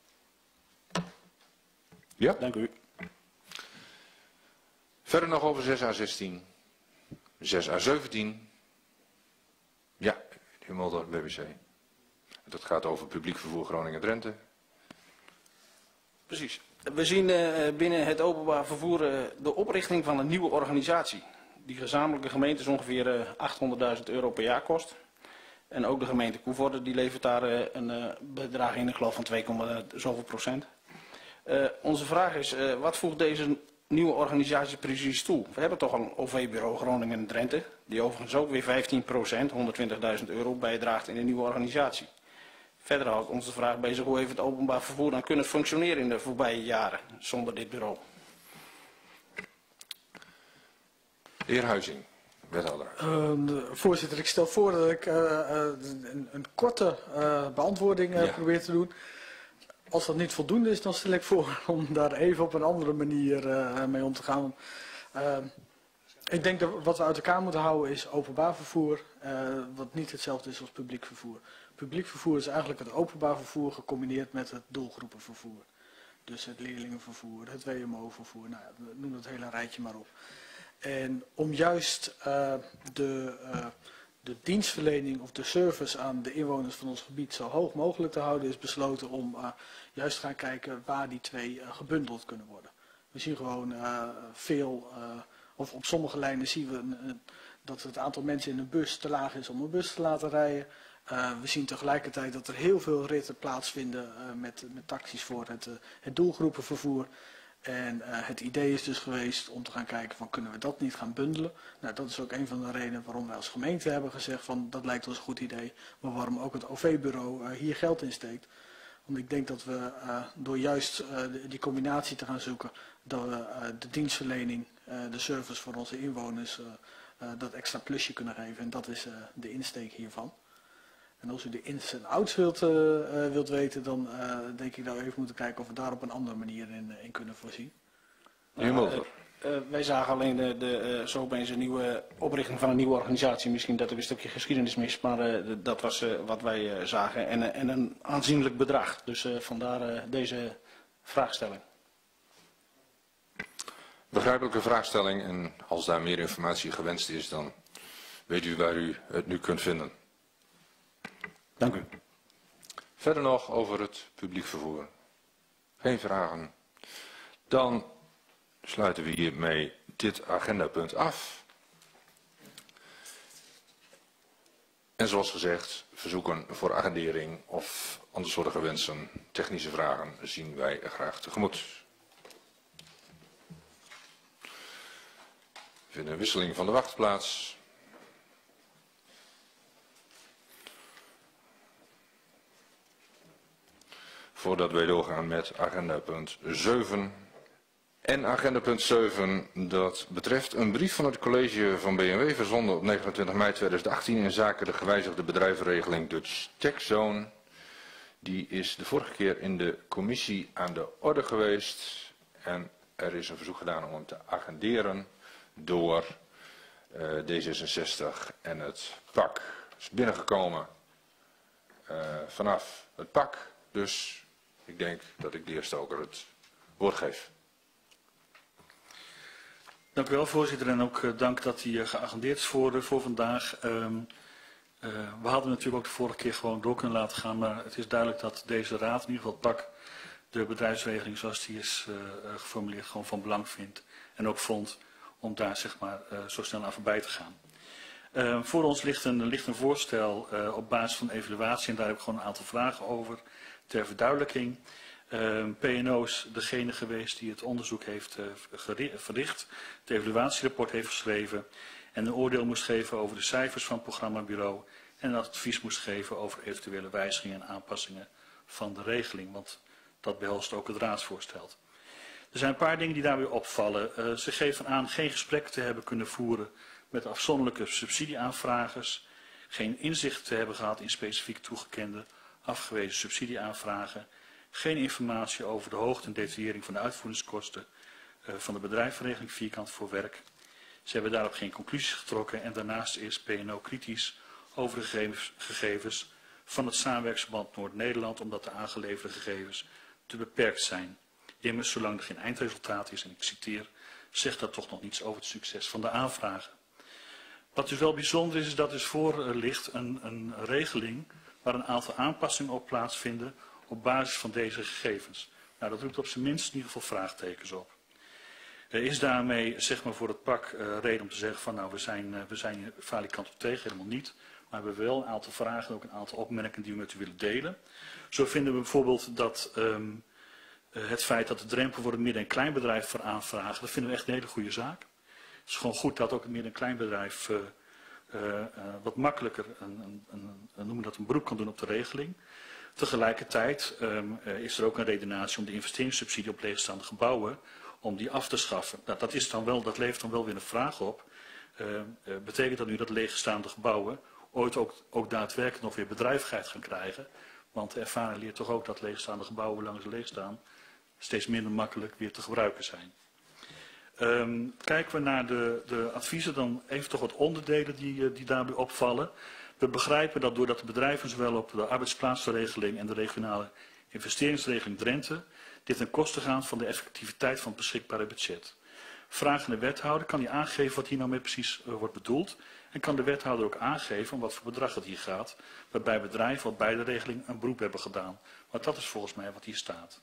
Ja? Dank u. Verder nog over zes A zestien, zes A zeventien. Ja, de heer Mulder, B B C. Dat gaat over publiek vervoer Groningen-Drenthe. Precies. We zien uh, binnen het openbaar vervoer uh, de oprichting van een nieuwe organisatie. Die gezamenlijke gemeentes ongeveer uh, achthonderdduizend euro per jaar kost. En ook de gemeente Koevoorde die levert daar uh, een uh, bedrag in, ik geloof van twee, zoveel procent. Uh, onze vraag is, uh, wat voegt deze nieuwe organisatie precies toe? We hebben toch al een O V-bureau Groningen en Drenthe, die overigens ook weer vijftien procent, honderdtwintigduizend euro bijdraagt in de nieuwe organisatie. Verder houdt onze vraag bezig, hoe heeft het openbaar vervoer dan kunnen functioneren in de voorbije jaren zonder dit bureau? De heer Huizing, wethouder. Uh, voorzitter, ik stel voor dat ik uh, uh, een, een korte uh, beantwoording uh, ja. probeer te doen. Als dat niet voldoende is, dan stel ik voor om daar even op een andere manier uh, mee om te gaan. Uh, ik denk dat wat we uit elkaar moeten houden is openbaar vervoer, uh, wat niet hetzelfde is als publiek vervoer. Publiek vervoer is eigenlijk het openbaar vervoer gecombineerd met het doelgroepenvervoer. Dus het leerlingenvervoer, het W M O-vervoer, nou, noem dat hele rijtje maar op. En om juist uh, de, uh, de dienstverlening of de service aan de inwoners van ons gebied zo hoog mogelijk te houden, is besloten om uh, juist te gaan kijken waar die twee uh, gebundeld kunnen worden. We zien gewoon uh, veel, uh, of op sommige lijnen zien we een, een, dat het aantal mensen in een bus te laag is om een bus te laten rijden. Uh, we zien tegelijkertijd dat er heel veel ritten plaatsvinden uh, met, met taxis voor het, uh, het doelgroepenvervoer. En uh, het idee is dus geweest om te gaan kijken van kunnen we dat niet gaan bundelen. Nou, dat is ook een van de redenen waarom wij als gemeente hebben gezegd van dat lijkt ons een goed idee. Maar waarom ook het O V-bureau uh, hier geld in steekt. Want ik denk dat we uh, door juist uh, die combinatie te gaan zoeken, dat we uh, de dienstverlening, uh, de service voor onze inwoners, uh, uh, dat extra plusje kunnen geven. En dat is uh, de insteek hiervan. En als u de ins en outs wilt, uh, uh, wilt weten, dan uh, denk ik dat we even moeten kijken of we daar op een andere manier in, uh, in kunnen voorzien. Uh, uh, uh, wij zagen alleen de, de, uh, zo opeens een nieuwe oprichting van een nieuwe organisatie. Misschien dat er een stukje geschiedenis mis, maar uh, de, dat was uh, wat wij uh, zagen. En, uh, en een aanzienlijk bedrag. Dus uh, vandaar uh, deze vraagstelling. Begrijpelijke vraagstelling en als daar meer informatie gewenst is, dan weet u waar u het nu kunt vinden. Dank u. Verder nog over het publiek vervoer. Geen vragen. Dan sluiten we hiermee dit agendapunt af. En zoals gezegd, verzoeken voor agendering of andersoortige wensen, technische vragen zien wij graag tegemoet. We vinden een wisseling van de wacht plaats. Voordat wij doorgaan met agendapunt zeven. En agendapunt zeven, dat betreft een brief van het college van B M W verzonden op negenentwintig mei tweeduizend achttien in zaken de gewijzigde bedrijvenregeling Dutch Tech Zone. Die is de vorige keer in de commissie aan de orde geweest. En er is een verzoek gedaan om hem te agenderen door uh, D zesenzestig en het P A C. Het is binnengekomen uh, vanaf het P A C. Dus ik denk dat ik de heer Stoker het woord geef. Dank u wel, voorzitter. En ook uh, dank dat hij uh, geagendeerd is voor, uh, voor vandaag. Um, uh, we hadden natuurlijk ook de vorige keer gewoon door kunnen laten gaan. Maar het is duidelijk dat deze raad, in ieder geval het P A C, de bedrijfsregeling zoals die is uh, uh, geformuleerd, gewoon van belang vindt. En ook vond om daar zeg maar uh, zo snel aan voorbij te gaan. Uh, voor ons ligt een, ligt een voorstel uh, op basis van evaluatie. En daar heb ik gewoon een aantal vragen over ter verduidelijking. Uh, P en O is degene geweest die het onderzoek heeft uh, verricht, het evaluatierapport heeft geschreven en een oordeel moest geven over de cijfers van het programmabureau en een advies moest geven over eventuele wijzigingen en aanpassingen van de regeling, want dat behelst ook het raadsvoorstel. Er zijn een paar dingen die daar weer opvallen. Uh, ze geven aan geen gesprek te hebben kunnen voeren met afzonderlijke subsidieaanvragers, geen inzicht te hebben gehad in specifiek toegekende afgewezen subsidieaanvragen, geen informatie over de hoogte en detaillering van de uitvoeringskosten uh, van de bedrijfsregeling vierkant voor werk. Ze hebben daarop geen conclusies getrokken en daarnaast is P en O kritisch over de gegevens, gegevens van het samenwerksverband Noord-Nederland, omdat de aangeleverde gegevens te beperkt zijn. Immers, zolang er geen eindresultaat is, en ik citeer, zegt dat toch nog niets over het succes van de aanvragen. Wat dus wel bijzonder is, is dat dus voor uh, ligt een, een regeling waar een aantal aanpassingen op plaatsvinden op basis van deze gegevens. Nou, dat roept op zijn minst in ieder geval vraagtekens op. Er is daarmee, zeg maar, voor het P A C uh, reden om te zeggen van, nou, we zijn, uh, we zijn falikant op tegen, helemaal niet. Maar we hebben wel een aantal vragen en ook een aantal opmerkingen die we met u willen delen. Zo vinden we bijvoorbeeld dat um, uh, het feit dat de drempel voor het midden- en kleinbedrijf voor aanvragen, dat vinden we echt een hele goede zaak. Het is gewoon goed dat ook het midden- en kleinbedrijf uh, uh, uh, wat makkelijker een, een, een, een, noem je dat, een beroep kan doen op de regeling. Tegelijkertijd um, uh, is er ook een redenatie om de investeringssubsidie op leegstaande gebouwen, om die af te schaffen. Nou, dat, is dan wel, dat levert dan wel weer een vraag op. Uh, uh, betekent dat nu dat leegstaande gebouwen ooit ook, ook daadwerkelijk nog weer bedrijvigheid gaan krijgen? Want de ervaring leert toch ook dat leegstaande gebouwen langs leeg staan steeds minder makkelijk weer te gebruiken zijn. Um, kijken we naar de, de adviezen, dan even toch wat onderdelen die, die daarbij opvallen. We begrijpen dat doordat de bedrijven zowel op de arbeidsplaatsregeling en de regionale investeringsregeling Drenthe dit ten koste gaat van de effectiviteit van het beschikbare budget. Vragende wethouder, kan hij aangeven wat hier nou mee precies uh, wordt bedoeld? En kan de wethouder ook aangeven om wat voor bedrag het hier gaat, waarbij bedrijven op beide regelingen een beroep hebben gedaan? Want dat is volgens mij wat hier staat.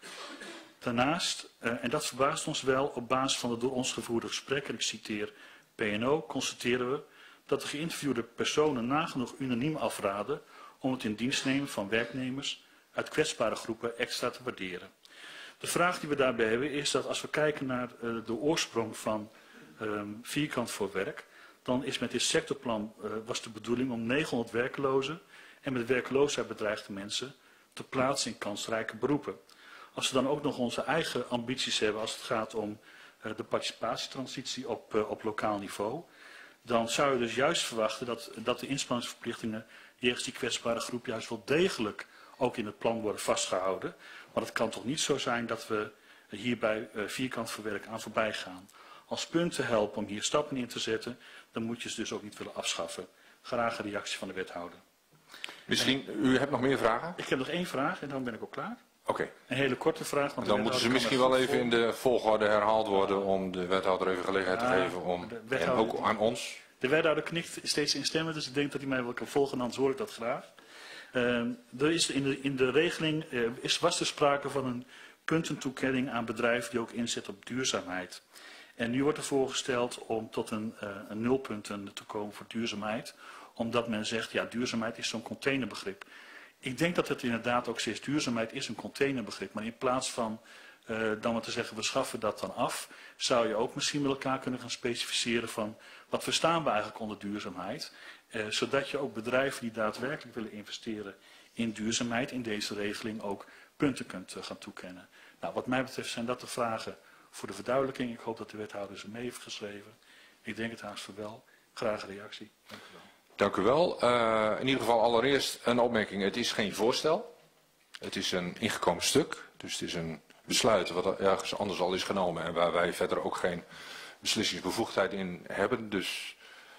Daarnaast, uh, en dat verbaast ons wel, op basis van de door ons gevoerde gesprekken, en ik citeer P en O, constateren we dat de geïnterviewde personen nagenoeg unaniem afraden om het in dienst nemen van werknemers uit kwetsbare groepen extra te waarderen. De vraag die we daarbij hebben is dat als we kijken naar uh, de oorsprong van um, vierkant voor werk, dan is met dit sectorplan uh, was de bedoeling om negenhonderd werklozen en met werkloosheid bedreigde mensen te plaatsen in kansrijke beroepen. Als we dan ook nog onze eigen ambities hebben als het gaat om uh, de participatietransitie op, uh, op lokaal niveau, dan zou je dus juist verwachten dat, dat de inspanningsverplichtingen jegens die kwetsbare groep juist wel degelijk ook in het plan worden vastgehouden. Maar het kan toch niet zo zijn dat we hierbij uh, vierkant voor werk aan voorbij gaan. Als punt te helpen om hier stappen in te zetten, dan moet je ze dus ook niet willen afschaffen. Graag een reactie van de wethouder. Misschien, u hebt nog meer vragen? Ik heb nog één vraag en dan ben ik ook klaar. Oké. Okay. Een hele korte vraag. Want dan moeten ze misschien wel even in de volgorde herhaald worden om de wethouder even gelegenheid te ja, geven om, en ook aan ons. De wethouder knikt steeds instemmend, dus ik denk dat hij mij wel kan volgen, anders hoor ik dat graag. Uh, er is in, de, in de regeling uh, is, was er sprake van een puntentoekenning aan bedrijven die ook inzetten op duurzaamheid. En nu wordt er voorgesteld om tot een, uh, een nulpunten te komen voor duurzaamheid, omdat men zegt, ja, duurzaamheid is zo'n containerbegrip. Ik denk dat het inderdaad ook steeds duurzaamheid is een containerbegrip, maar in plaats van uh, dan maar te zeggen, we schaffen dat dan af, zou je ook misschien met elkaar kunnen gaan specificeren van wat verstaan we eigenlijk onder duurzaamheid, uh, zodat je ook bedrijven die daadwerkelijk willen investeren in duurzaamheid in deze regeling ook punten kunt uh, gaan toekennen. Nou, wat mij betreft zijn dat de vragen voor de verduidelijking. Ik hoop dat de wethouder ze mee heeft geschreven. Ik denk het haast voor wel. Graag een reactie. Dank u wel. Dank u wel. Uh, in ieder geval allereerst een opmerking. Het is geen voorstel. Het is een ingekomen stuk. Dus het is een besluit wat ergens anders al is genomen en waar wij verder ook geen beslissingsbevoegdheid in hebben. Dus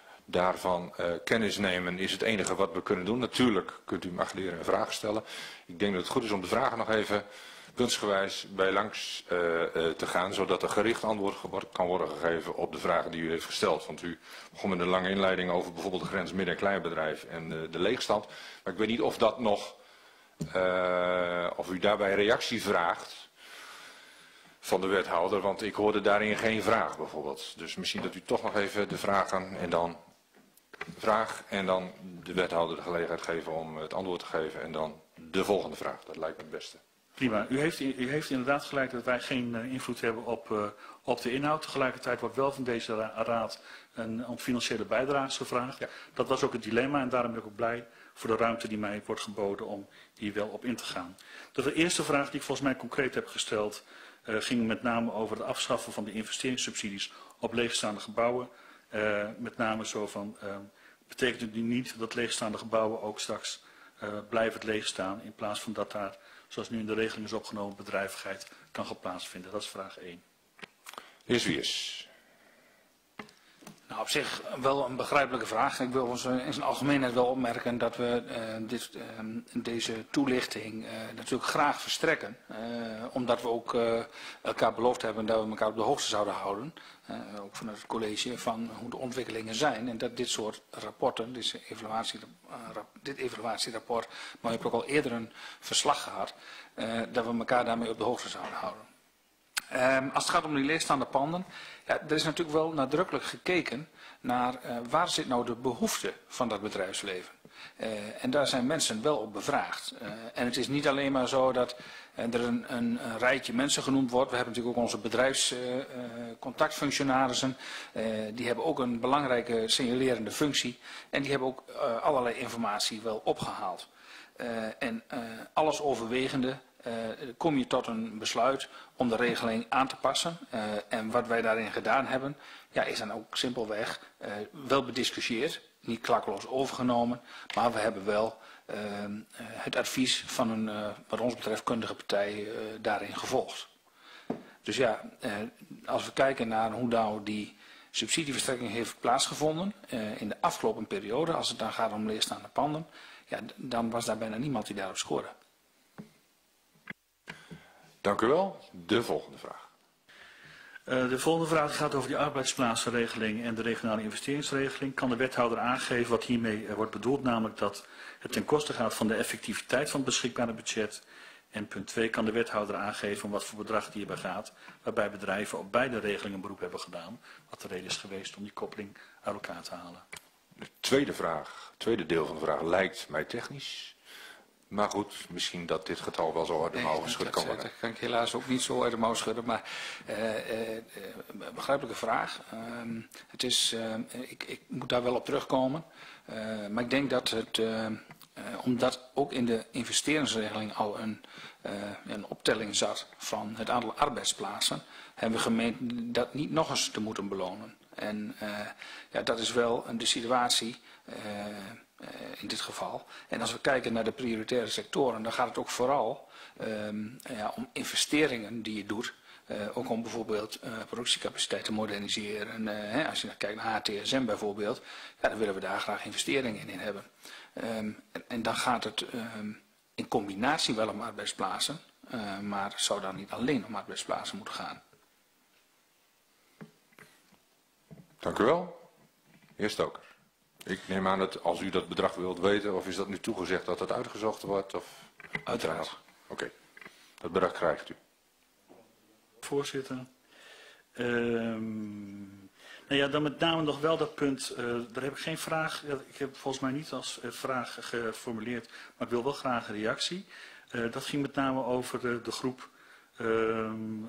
daarvan uh, kennis nemen is het enige wat we kunnen doen. Natuurlijk kunt u mag leren en vragen stellen. Ik denk dat het goed is om de vragen nog even puntsgewijs bij langs uh, uh, te gaan, zodat er gericht antwoord kan worden gegeven op de vragen die u heeft gesteld. Want u begon met een lange inleiding over bijvoorbeeld de grens midden- en kleinbedrijf en uh, de leegstand. Maar ik weet niet of dat nog, uh, of u daarbij reactie vraagt van de wethouder, want ik hoorde daarin geen vraag bijvoorbeeld. Dus misschien dat u toch nog even de vragen en dan vraag en dan de wethouder de gelegenheid geven om het antwoord te geven en dan de volgende vraag. Dat lijkt me het beste. Prima. U heeft, u heeft inderdaad gelijk dat wij geen uh, invloed hebben op, uh, op de inhoud. Tegelijkertijd wordt wel van deze ra raad een, om financiële bijdrage gevraagd. Ja. Dat was ook het dilemma en daarom ben ik ook blij voor de ruimte die mij wordt geboden om hier wel op in te gaan. De eerste vraag die ik volgens mij concreet heb gesteld uh, ging met name over het afschaffen van de investeringssubsidies op leegstaande gebouwen. Uh, met name zo van, uh, betekent het nu niet dat leegstaande gebouwen ook straks uh, blijven leegstaan in plaats van dat daar, zoals nu in de regeling is opgenomen, bedrijvigheid kan gaan plaatsvinden? Dat is vraag één. De heer Zwiers. Nou, op zich wel een begrijpelijke vraag. Ik wil ons in zijn algemeenheid wel opmerken dat we uh, dit, uh, deze toelichting uh, natuurlijk graag verstrekken. Uh, omdat we ook uh, elkaar beloofd hebben dat we elkaar op de hoogte zouden houden. Uh, ook vanuit het college van hoe de ontwikkelingen zijn. En dat dit soort rapporten, dit, evaluatie, uh, rap, dit evaluatierapport, maar we hebben ook al eerder een verslag gehad, uh, dat we elkaar daarmee op de hoogte zouden houden. Um, als het gaat om die leegstaande panden, ja, er is natuurlijk wel nadrukkelijk gekeken naar uh, waar zit nou de behoefte van dat bedrijfsleven. Uh, en daar zijn mensen wel op bevraagd. Uh, en het is niet alleen maar zo dat uh, er een, een, een rijtje mensen genoemd wordt. We hebben natuurlijk ook onze bedrijfscontactfunctionarissen. Uh, uh, die hebben ook een belangrijke signalerende functie. En die hebben ook uh, allerlei informatie wel opgehaald. Uh, en uh, alles overwegende Uh, kom je tot een besluit om de regeling aan te passen. Uh, en wat wij daarin gedaan hebben, ja, is dan ook simpelweg uh, wel bediscussieerd, niet klakkeloos overgenomen, maar we hebben wel uh, het advies van een, uh, wat ons betreft, kundige partij uh, daarin gevolgd. Dus ja, uh, als we kijken naar hoe nou die subsidieverstrekking heeft plaatsgevonden uh, in de afgelopen periode, als het dan gaat om leegstaande panden, ja, dan was daar bijna niemand die daarop scoorde. Dank u wel. De volgende vraag. Uh, de volgende vraag gaat over die arbeidsplaatsenregeling en de regionale investeringsregeling. Kan de wethouder aangeven wat hiermee uh, wordt bedoeld, namelijk dat het ten koste gaat van de effectiviteit van het beschikbare budget? En punt twee, kan de wethouder aangeven om wat voor bedrag die hierbij gaat, waarbij bedrijven op beide regelingen beroep hebben gedaan, wat de reden is geweest om die koppeling uit elkaar te halen. De tweede vraag, het tweede deel van de vraag lijkt mij technisch. Maar goed, misschien dat dit getal wel zo uit de mouw geschud kan worden. Dat kan ik helaas ook niet zo uit de mouw schudden, maar uh, uh, begrijpelijke vraag. Uh, het is, uh, ik, ik moet daar wel op terugkomen, uh, maar ik denk dat het, uh, uh, omdat ook in de investeringsregeling al een, uh, een optelling zat van het aantal arbeidsplaatsen, hebben we gemeend dat niet nog eens te moeten belonen. En uh, ja, dat is wel de situatie uh, uh, in dit geval. En als we kijken naar de prioritaire sectoren, dan gaat het ook vooral um, ja, om investeringen die je doet. Uh, ook om bijvoorbeeld uh, productiecapaciteit te moderniseren. Uh, hè, als je dan kijkt naar H T S M bijvoorbeeld, ja, dan willen we daar graag investeringen in hebben. Um, en, en dan gaat het um, in combinatie wel om arbeidsplaatsen, uh, maar het zou dan niet alleen om arbeidsplaatsen moeten gaan. Dank u wel. Heer Stoker. Ik neem aan dat als u dat bedrag wilt weten, of is dat nu toegezegd dat dat uitgezocht wordt? Of... Uiteraard. Oké, okay. Dat bedrag krijgt u. Voorzitter. Um, nou ja, dan met name nog wel dat punt, uh, daar heb ik geen vraag, ik heb volgens mij niet als uh, vraag geformuleerd, maar ik wil wel graag een reactie. Uh, dat ging met name over de, de groep, um,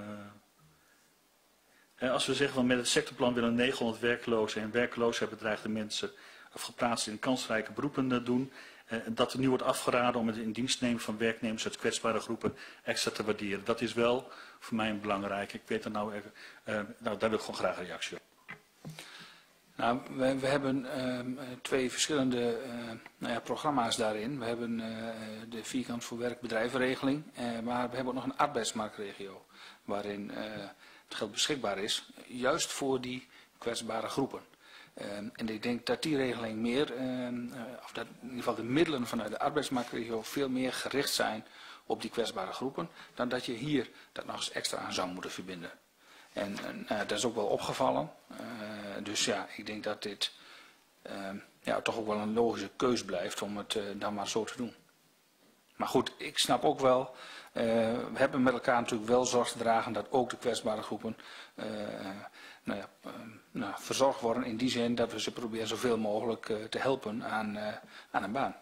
uh, als we zeggen van met het sectorplan willen negenhonderd werklozen en werkloosheid bedreigde mensen of geplaatst in kansrijke beroepen uh, doen. Uh, dat er nu wordt afgeraden om het in dienst nemen van werknemers uit kwetsbare groepen extra te waarderen. Dat is wel voor mij een belangrijke. Ik weet er nou even, uh, nou daar wil ik gewoon graag een reactie op. Nou, we, we hebben uh, twee verschillende uh, nou ja, programma's daarin. We hebben uh, de vierkant voor werk bedrijvenregeling, uh, maar we hebben ook nog een arbeidsmarktregio waarin uh, het geld beschikbaar is, juist voor die kwetsbare groepen. Uh, en ik denk dat die regeling meer, uh, uh, of dat in ieder geval de middelen vanuit de arbeidsmarktregio veel meer gericht zijn op die kwetsbare groepen, dan dat je hier dat nog eens extra aan zou moeten verbinden. En uh, dat is ook wel opgevallen. Uh, dus ja, ik denk dat dit uh, ja, toch ook wel een logische keus blijft om het uh, dan maar zo te doen. Maar goed, ik snap ook wel, uh, we hebben met elkaar natuurlijk wel zorg te dragen dat ook de kwetsbare groepen uh, nou ja, uh, nou, verzorgd worden in die zin dat we ze proberen zoveel mogelijk uh, te helpen aan, uh, aan een baan.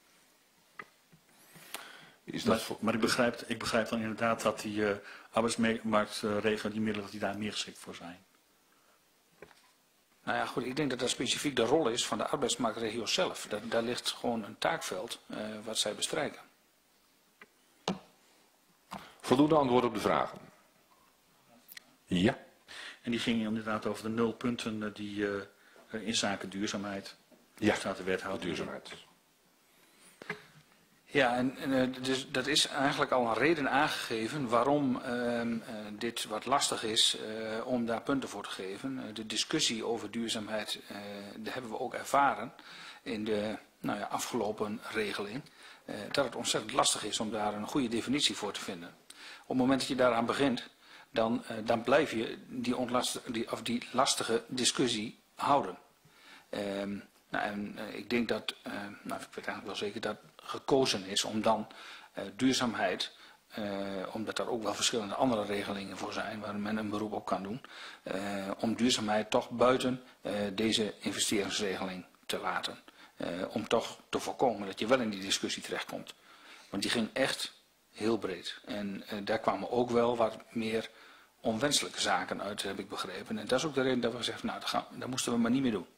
Is dat... maar, maar ik, begrijp, ik begrijp dan inderdaad dat die uh, arbeidsmarktregelen, die middelen, dat die daar meer geschikt voor zijn. Nou ja, goed, ik denk dat dat specifiek de rol is van de arbeidsmarktregio zelf. Dat, daar ligt gewoon een taakveld uh, wat zij bestrijken. Voldoende antwoord op de vragen? Ja. En die ging inderdaad over de nul punten die uh, in zaken duurzaamheid. Ja, daar staat de wethouder. Duurzaamheid. Ja, en, en dus dat is eigenlijk al een reden aangegeven waarom uh, uh, dit wat lastig is uh, om daar punten voor te geven. Uh, de discussie over duurzaamheid, uh, dat hebben we ook ervaren in de nou ja, afgelopen regeling. Uh, dat het ontzettend lastig is om daar een goede definitie voor te vinden. Op het moment dat je daaraan begint, dan, uh, dan blijf je die, ontlast, die, of die lastige discussie houden. Uh, nou, en uh, ik denk dat, uh, nou, ik weet eigenlijk wel zeker dat gekozen is om dan uh, duurzaamheid, uh, omdat er ook wel verschillende andere regelingen voor zijn waar men een beroep op kan doen, uh, om duurzaamheid toch buiten uh, deze investeringsregeling te laten. Uh, om toch te voorkomen dat je wel in die discussie terechtkomt. Want die ging echt heel breed. En uh, daar kwamen ook wel wat meer onwenselijke zaken uit, heb ik begrepen. En dat is ook de reden dat we gezegd hebben, nou, dat, gaan, dat moesten we maar niet meer doen.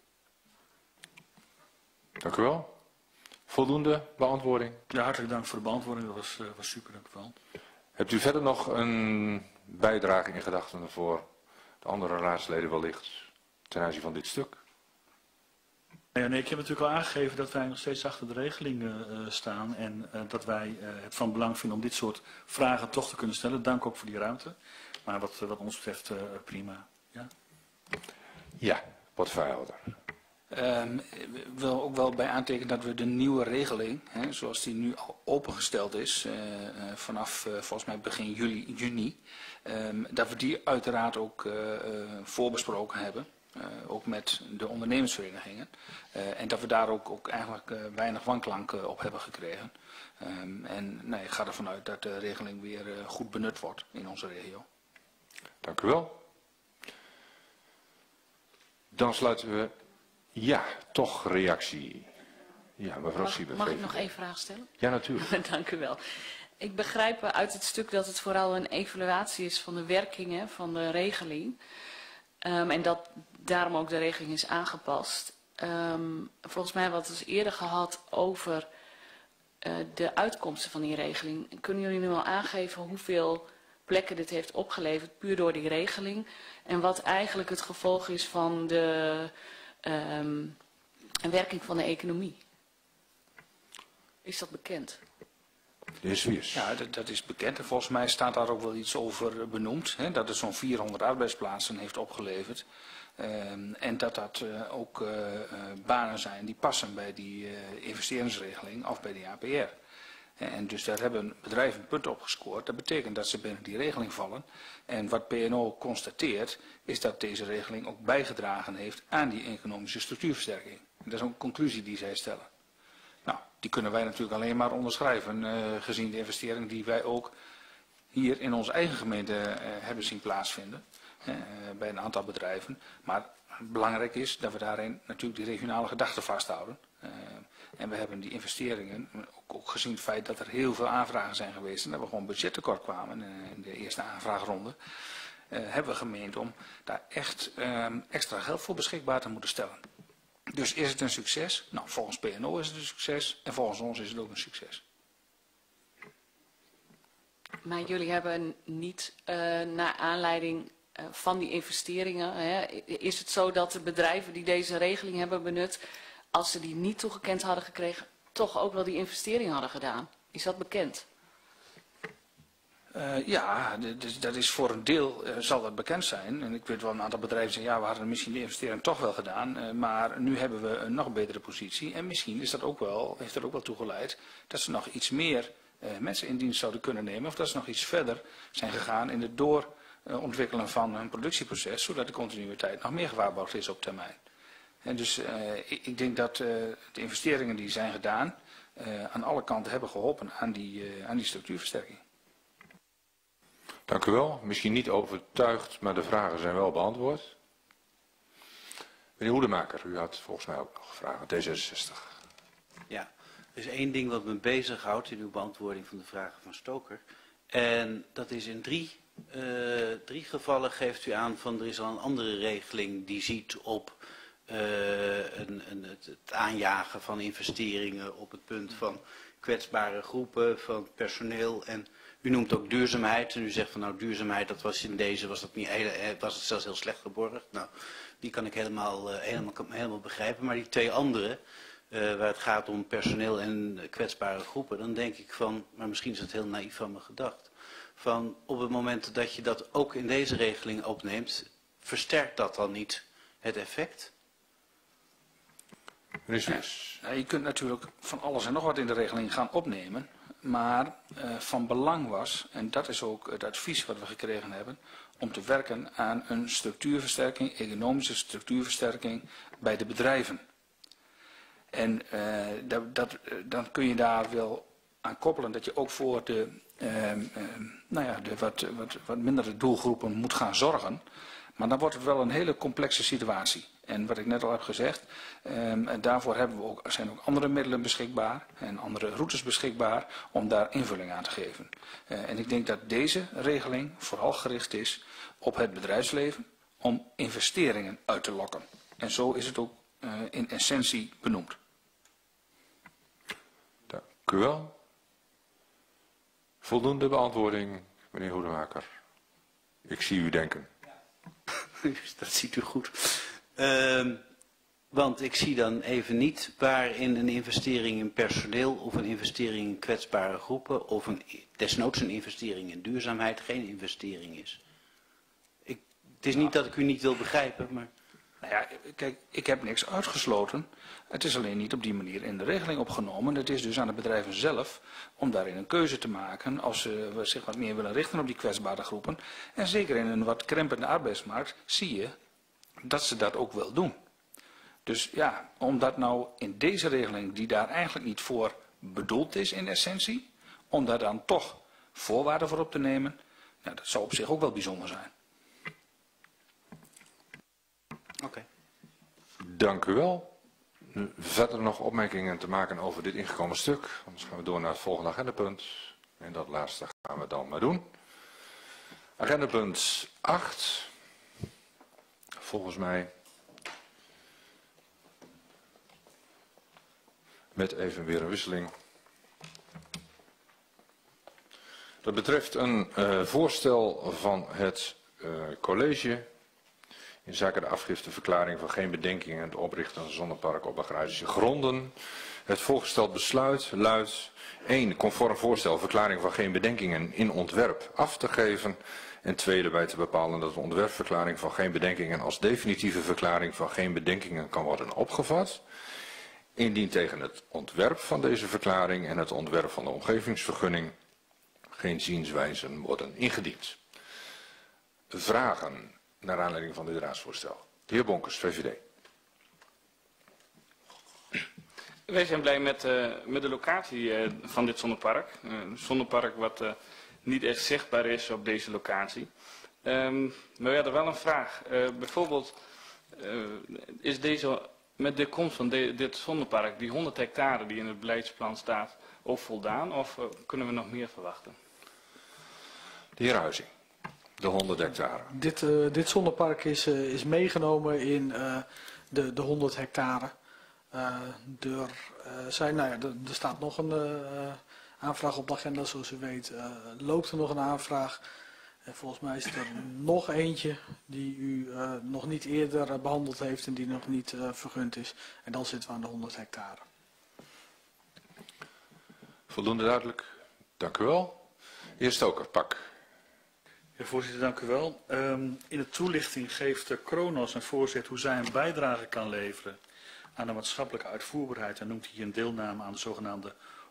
Dank u wel. Voldoende beantwoording? Ja, hartelijk dank voor de beantwoording. Dat was, uh, was super, dank u wel. Hebt u verder nog een bijdrage in gedachten voor de andere raadsleden wellicht ten aanzien van dit stuk? Ja, nee, ik heb natuurlijk al aangegeven dat wij nog steeds achter de regelingen uh, staan en uh, dat wij uh, het van belang vinden om dit soort vragen toch te kunnen stellen. Dank ook voor die ruimte. Maar wat, wat ons betreft uh, prima. Ja, ja, portefeuillehouder. Um, ik wil ook wel bij aantekenen dat we de nieuwe regeling, hè, zoals die nu al opengesteld is, uh, uh, vanaf uh, volgens mij begin juli, juni, um, dat we die uiteraard ook uh, uh, voorbesproken hebben. Uh, ook met de ondernemersverenigingen. Uh, en dat we daar ook, ook eigenlijk uh, weinig wanklank uh, op hebben gekregen. Um, en nee, ik ga ervan uit dat de regeling weer uh, goed benut wordt in onze regio. Dank u wel. Dan sluiten we... Ja, toch reactie. Ja, mevrouw Mag, Siebert. mag ik nog één vraag stellen? Ja, natuurlijk. Dank u wel. Ik begrijp uit het stuk dat het vooral een evaluatie is van de werkingen van de regeling. Um, en dat daarom ook de regeling is aangepast. Um, volgens mij hebben we het dus eerder gehad over uh, de uitkomsten van die regeling. Kunnen jullie nu al aangeven hoeveel plekken dit heeft opgeleverd puur door die regeling? En wat eigenlijk het gevolg is van de um, werking van de economie? Is dat bekend? De heer Swiers. Ja, dat, dat is bekend. En volgens mij staat daar ook wel iets over benoemd. Hè, dat het zo'n vierhonderd arbeidsplaatsen heeft opgeleverd. Um, en dat dat uh, ook uh, uh, banen zijn die passen bij die uh, investeringsregeling of bij die A P R. En dus daar hebben bedrijven punten op gescoord. Dat betekent dat ze binnen die regeling vallen. En wat P en O constateert is dat deze regeling ook bijgedragen heeft aan die economische structuurversterking. En dat is ook een conclusie die zij stellen. Nou, die kunnen wij natuurlijk alleen maar onderschrijven, uh, gezien de investering die wij ook hier in onze eigen gemeente uh, hebben zien plaatsvinden, uh, bij een aantal bedrijven. Maar belangrijk is dat we daarin natuurlijk die regionale gedachte vasthouden. Uh, en we hebben die investeringen, ook, ook gezien het feit dat er heel veel aanvragen zijn geweest en dat we gewoon budgettekort kwamen uh, in de eerste aanvraagronde, uh, hebben we gemeend om daar echt uh, extra geld voor beschikbaar te moeten stellen. Dus is het een succes? Nou, volgens P en O is het een succes en volgens ons is het ook een succes. Maar jullie hebben niet uh, naar aanleiding uh, van die investeringen, hè, is het zo dat de bedrijven die deze regeling hebben benut, als ze die niet toegekend hadden gekregen, toch ook wel die investering hadden gedaan? Is dat bekend? Uh, ja, dus dat is voor een deel uh, zal dat bekend zijn. En ik weet wel een aantal bedrijven zeggen, ja, we hadden misschien de investering toch wel gedaan. Uh, maar nu hebben we een nog betere positie. En misschien is dat ook wel, heeft dat ook wel toegeleid dat ze nog iets meer uh, mensen in dienst zouden kunnen nemen. Of dat ze nog iets verder zijn gegaan in het doorontwikkelen van hun productieproces. Zodat de continuïteit nog meer gewaarborgd is op termijn. En dus uh, ik, ik denk dat uh, de investeringen die zijn gedaan uh, aan alle kanten hebben geholpen aan die, uh, aan die structuurversterking. Dank u wel. Misschien niet overtuigd, maar de vragen zijn wel beantwoord. Meneer Hoedemaker, u had volgens mij ook nog vragen, D zesenzestig. Ja, er is één ding wat me bezighoudt in uw beantwoording van de vragen van Stoker. En dat is in drie, uh, drie gevallen geeft u aan van er is al een andere regeling die ziet op uh, een, een, het, het aanjagen van investeringen op het punt van kwetsbare groepen, van personeel. En u noemt ook duurzaamheid en u zegt van nou duurzaamheid, dat was in deze, was, dat niet, was het zelfs heel slecht geborgd. Nou, die kan ik helemaal, uh, helemaal, helemaal begrijpen. Maar die twee andere, uh, waar het gaat om personeel en kwetsbare groepen, dan denk ik van, maar misschien is het heel naïef van me gedacht, van op het moment dat je dat ook in deze regeling opneemt, versterkt dat dan niet het effect? Ja, je kunt natuurlijk van alles en nog wat in de regeling gaan opnemen. Maar uh, van belang was, en dat is ook het advies wat we gekregen hebben, om te werken aan een structuurversterking, economische structuurversterking bij de bedrijven. En uh, dat, dat, dan kun je daar wel aan koppelen dat je ook voor de, uh, uh, nou ja, de wat, wat, wat mindere doelgroepen moet gaan zorgen. Maar dan wordt het wel een hele complexe situatie. En wat ik net al heb gezegd, um, daarvoor hebben we ook, er zijn ook andere middelen beschikbaar en andere routes beschikbaar om daar invulling aan te geven. Uh, en ik denk dat deze regeling vooral gericht is op het bedrijfsleven om investeringen uit te lokken. En zo is het ook uh, in essentie benoemd. Dank u wel. Voldoende beantwoording, meneer Hoedemaker. Ik zie u denken. Dat ziet u goed. Uh, want ik zie dan even niet waarin een investering in personeel of een investering in kwetsbare groepen of een, desnoods een investering in duurzaamheid geen investering is. Ik, het is niet dat ik u niet wil begrijpen, maar... Nou ja, kijk, ik heb niks uitgesloten. Het is alleen niet op die manier in de regeling opgenomen. Het is dus aan de bedrijven zelf om daarin een keuze te maken als ze zich wat meer willen richten op die kwetsbare groepen. En zeker in een wat krempende arbeidsmarkt zie je dat ze dat ook wel doen. Dus ja, omdat nou in deze regeling, die daar eigenlijk niet voor bedoeld is in essentie, om daar dan toch voorwaarden voor op te nemen, nou, dat zou op zich ook wel bijzonder zijn. Oké. Okay. Dank u wel. Verder nog opmerkingen te maken over dit ingekomen stuk. Anders gaan we door naar het volgende agendapunt. En dat laatste gaan we dan maar doen. Agendapunt acht. Volgens mij. Met even weer een wisseling. Dat betreft een uh, voorstel van het uh, college in zaken de afgifteverklaring van geen bedenkingen en het oprichten van een zonnepark op agrarische gronden. Het voorgesteld besluit luidt één. Conform voorstel verklaring van geen bedenkingen in ontwerp af te geven. En twee. Erbij te bepalen dat de ontwerpverklaring van geen bedenkingen als definitieve verklaring van geen bedenkingen kan worden opgevat. Indien tegen het ontwerp van deze verklaring en het ontwerp van de omgevingsvergunning geen zienswijzen worden ingediend. Vragen naar aanleiding van dit raadsvoorstel. De heer Bonkers, V V D. Wij zijn blij met, uh, met de locatie uh, van dit zonnepark. Uh, een zonnepark wat uh, niet echt zichtbaar is op deze locatie. Um, maar we hadden wel een vraag. Uh, bijvoorbeeld, uh, is deze, met de komst van de, dit zonnepark, die honderd hectare die in het beleidsplan staat, ook voldaan? Of uh, kunnen we nog meer verwachten? De heer Huizing. De honderd hectare. Dit, uh, dit zonnepark is, uh, is meegenomen in uh, de, de honderd hectare. Uh, er, uh, zijn, nou ja, er, er staat nog een uh, aanvraag op de agenda, zoals u weet. Uh, loopt er nog een aanvraag. En volgens mij is er nog eentje die u uh, nog niet eerder uh, behandeld heeft en die nog niet uh, vergund is. En dan zitten we aan de honderd hectare. Voldoende duidelijk. Dank u wel. De heer Stoker, pak. Ja, voorzitter, dank u wel. Um, in de toelichting geeft de Kronos een voorzet hoe zij een bijdrage kan leveren aan de maatschappelijke uitvoerbaarheid en noemt hij een deelname aan de zogenaamde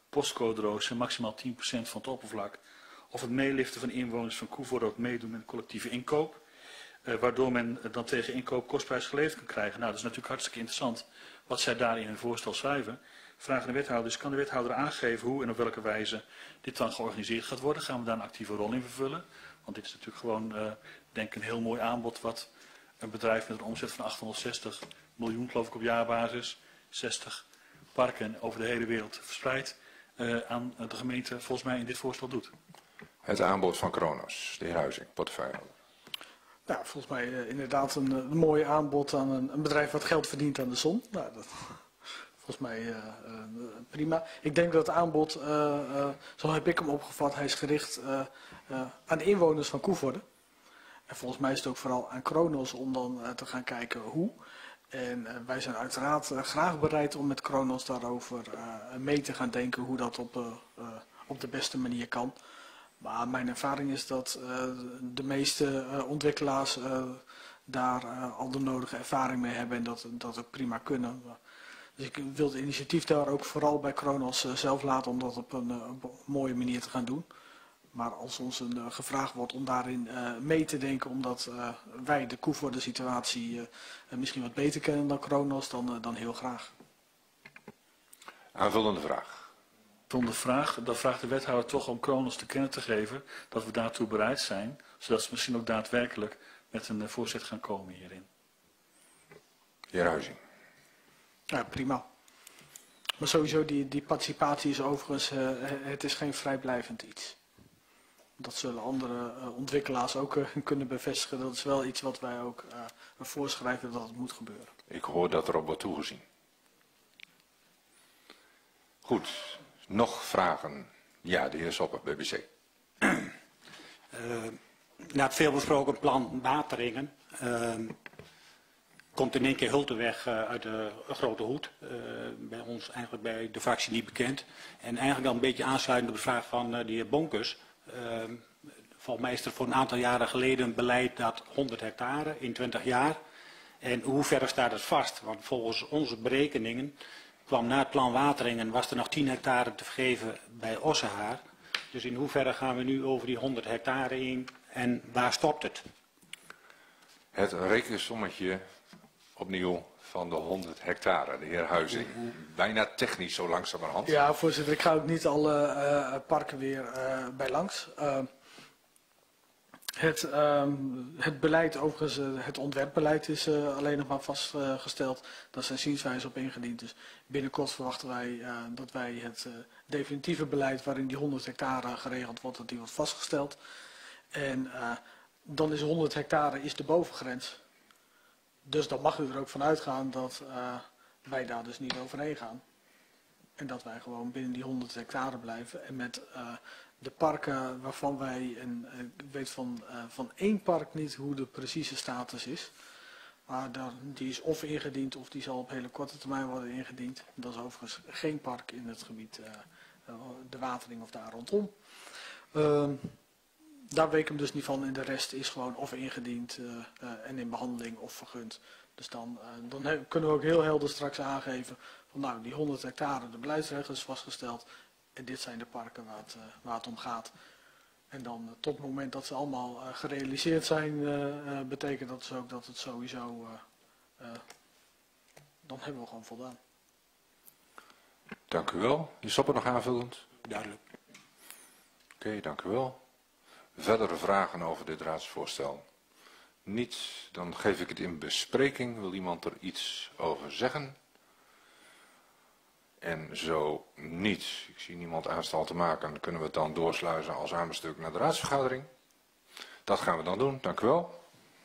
postcode-roos en maximaal tien procent van het oppervlak. Of het meeliften van inwoners van Koevoorde ook meedoen met collectieve inkoop. Uh, waardoor men dan tegen inkoop kostprijs geleverd kan krijgen. Nou, dat is natuurlijk hartstikke interessant wat zij daar in hun voorstel schrijven. Vraag aan de wethouder is, kan de wethouder aangeven hoe en op welke wijze dit dan georganiseerd gaat worden? Gaan we daar een actieve rol in vervullen? Want dit is natuurlijk gewoon, uh, denk ik, een heel mooi aanbod wat een bedrijf met een omzet van achthonderdzestig miljoen, geloof ik, op jaarbasis, zestig parken over de hele wereld verspreid, uh, aan de gemeente volgens mij in dit voorstel doet. Het aanbod van Kronos, de heer Huizing, portefeuillehouder. Nou, volgens mij uh, inderdaad een, een mooi aanbod aan een, een bedrijf wat geld verdient aan de zon. Nou, dat, volgens mij uh, uh, prima. Ik denk dat het aanbod, uh, uh, zo heb ik hem opgevat, hij is gericht uh, uh, aan de inwoners van Koevoorde. En volgens mij is het ook vooral aan Kronos om dan uh, te gaan kijken hoe. En uh, wij zijn uiteraard uh, graag bereid om met Kronos daarover uh, mee te gaan denken hoe dat op, uh, uh, op de beste manier kan. Maar mijn ervaring is dat uh, de meeste uh, ontwikkelaars uh, daar uh, al de nodige ervaring mee hebben en dat, dat ook prima kunnen. Dus ik wil het initiatief daar ook vooral bij Kronos uh, zelf laten om dat op een, uh, op een mooie manier te gaan doen. Maar als ons een, uh, gevraagd wordt om daarin uh, mee te denken, omdat uh, wij de Koevoorde situatie uh, uh, misschien wat beter kennen dan Kronos, dan, uh, dan heel graag. Aanvullende vraag. Zonder vraag, dan vraagt de wethouder toch om Kronos te kennen te geven dat we daartoe bereid zijn, zodat ze misschien ook daadwerkelijk met een uh, voorzet gaan komen hierin. Heer Huizing. Ja, prima. Maar sowieso, die, die participatie is overigens, uh, het is geen vrijblijvend iets. Dat zullen andere uh, ontwikkelaars ook uh, kunnen bevestigen. Dat is wel iets wat wij ook uh, voorschrijven dat het moet gebeuren. Ik hoor dat erop wordt toegezien. Goed. Nog vragen? Ja, de heer Soppe, B B C. Uh, na het veelbesproken plan Wateringen uh, komt in één keer Hultenweg uh, uit de grote hoed. Uh, bij ons eigenlijk bij de fractie niet bekend. En eigenlijk dan een beetje aansluitend op de vraag van uh, de heer Bonkers. Uh, volgens mij is er voor een aantal jaren geleden een beleid dat honderd hectare in twintig jaar. En hoe ver staat het vast? Want volgens onze berekeningen kwam na het plan Wateringen, was er nog tien hectare te vergeven bij Ossehaar. Dus in hoeverre gaan we nu over die honderd hectare heen en waar stopt het? Het rekensommetje opnieuw van de honderd hectare, de heer Huizing. Bijna technisch zo langzamerhand. Ja, voorzitter, ik ga ook niet alle uh, parken weer uh, bij langs. Uh, Het, uh, het beleid, overigens, uh, het ontwerpbeleid is uh, alleen nog maar vastgesteld. Uh, Daar zijn zienswijzen op ingediend. Dus binnenkort verwachten wij uh, dat wij het uh, definitieve beleid waarin die honderd hectare geregeld wordt, dat die wordt vastgesteld. En uh, dan is honderd hectare is de bovengrens. Dus dan mag u er ook van uitgaan dat uh, wij daar dus niet overheen gaan. En dat wij gewoon binnen die honderd hectare blijven. En met uh, de parken waarvan wij, en uh, ik weet van, uh, van één park niet hoe de precieze status is. Maar daar, die is of ingediend of die zal op hele korte termijn worden ingediend. Dat is overigens geen park in het gebied uh, uh, de Watering of daar rondom. Uh, daar weet ik hem dus niet van en de rest is gewoon of ingediend uh, uh, en in behandeling of vergund. Dus dan, uh, dan kunnen we ook heel helder straks aangeven van nou die honderd hectare, de beleidsregel is vastgesteld en dit zijn de parken waar het, uh, waar het om gaat. En dan uh, tot het moment dat ze allemaal uh, gerealiseerd zijn, uh, uh, betekent dat dus ook dat het sowieso, uh, uh, dan hebben we gewoon voldaan. Dank u wel. Is Soppe nog aanvullend? Duidelijk. Oké, okay, dank u wel. Verdere vragen over dit raadsvoorstel? Niet, dan geef ik het in bespreking. Wil iemand er iets over zeggen? En zo niet. Ik zie niemand aanstal te maken. Dan kunnen we het dan doorsluizen als aanbestuk naar de raadsvergadering. Dat gaan we dan doen. Dank u wel.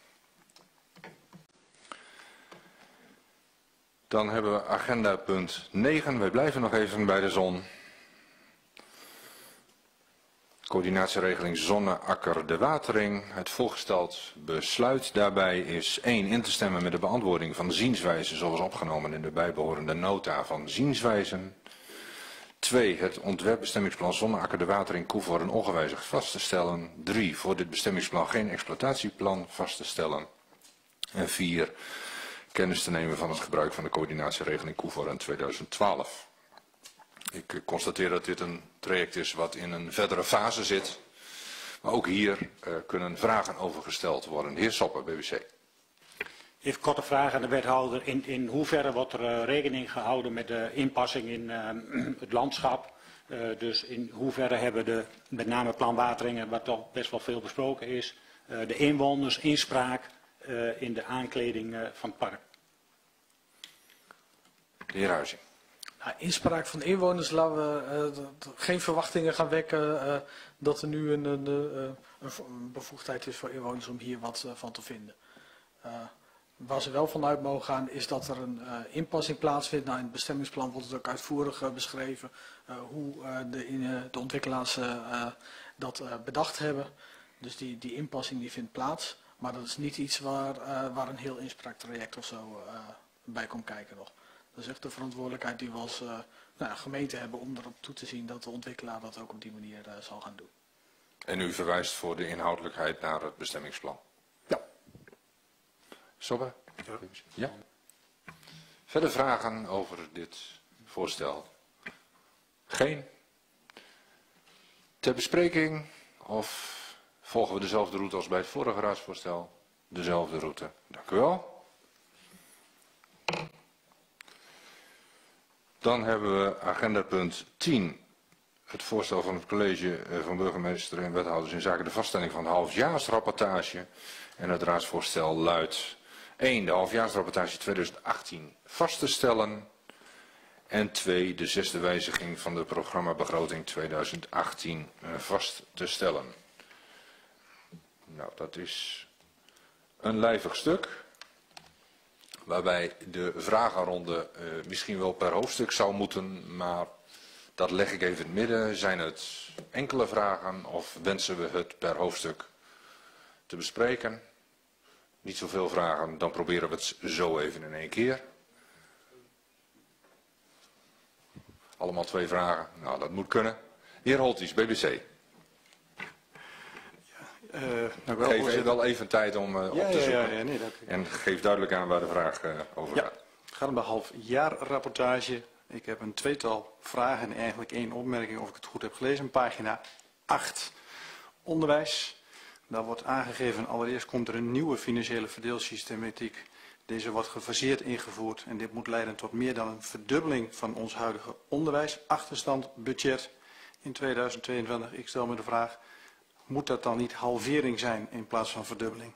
Dan hebben we agenda punt negen. Wij blijven nog even bij de zon. Coördinatieregeling Zonne-Akker de Watering. Het voorgesteld besluit daarbij is één. In te stemmen met de beantwoording van de zienswijzen zoals opgenomen in de bijbehorende nota van zienswijzen. twee. Het ontwerpbestemmingsplan Zonne-Akker de Watering Koevoorden ongewijzigd vast te stellen. drie. Voor dit bestemmingsplan geen exploitatieplan vast te stellen. En vier. Kennis te nemen van het gebruik van de coördinatieregeling Koevoorden tweeduizend twaalf. Ik constateer dat dit een traject is wat in een verdere fase zit. Maar ook hier uh, kunnen vragen over gesteld worden. De heer Soppen, B B C. Even korte vraag aan de wethouder. In, in hoeverre wordt er uh, rekening gehouden met de inpassing in uh, het landschap? Uh, dus in hoeverre hebben de, met name planwateringen, wat toch best wel veel besproken is, uh, de inwoners inspraak uh, in de aankleding uh, van het park? De heer Huizing. Nou, inspraak van de inwoners, laten we uh, geen verwachtingen gaan wekken uh, dat er nu een, een, uh, een bevoegdheid is voor inwoners om hier wat uh, van te vinden. Uh, waar ze wel vanuit mogen gaan is dat er een uh, inpassing plaatsvindt. Nou, in het bestemmingsplan wordt het ook uitvoerig uh, beschreven uh, hoe uh, de, in, uh, de ontwikkelaars uh, uh, dat uh, bedacht hebben. Dus die, die inpassing die vindt plaats. Maar dat is niet iets waar, uh, waar een heel inspraaktraject of zo uh, bij komt kijken nog. Dat is echt de verantwoordelijkheid die we als uh, nou, gemeente hebben om erop toe te zien dat de ontwikkelaar dat ook op die manier uh, zal gaan doen. En u verwijst voor de inhoudelijkheid naar het bestemmingsplan? Ja. Sobbe? Ja. Ja. Verder vragen over dit voorstel? Geen? Ter bespreking of volgen we dezelfde route als bij het vorige raadsvoorstel? Dezelfde route. Dank u wel. Dan hebben we agenda punt tien. Het voorstel van het college van burgemeester en wethouders in zaken de vaststelling van de halfjaarsrapportage. En het raadsvoorstel luidt één. De halfjaarsrapportage tweeduizend achttien vast te stellen. En twee. De zesde wijziging van de programmabegroting tweeduizend achttien vast te stellen. Nou, dat is een lijvig stuk. Waarbij de vragenronde uh, misschien wel per hoofdstuk zou moeten, maar dat leg ik even in het midden. Zijn het enkele vragen of wensen we het per hoofdstuk te bespreken? Niet zoveel vragen, dan proberen we het zo even in één keer. Allemaal twee vragen, nou dat moet kunnen. De heer Holtjes, B B C. Uh, nou wel, geef even wel even tijd om uh, ja, op te ja, zoeken. Ja, ja, nee, dat... En geef duidelijk aan waar de vraag uh, over ja, gaat. Het gaat om de halfjaarrapportage. Ik heb een tweetal vragen en eigenlijk één opmerking of ik het goed heb gelezen. Pagina acht. Onderwijs. Daar wordt aangegeven, allereerst komt er een nieuwe financiële verdeelsystematiek. Deze wordt gefaseerd ingevoerd en dit moet leiden tot meer dan een verdubbeling van ons huidige onderwijsachterstandbudget in tweeduizend tweeëntwintig. Ik stel me de vraag, moet dat dan niet halvering zijn in plaats van verdubbeling?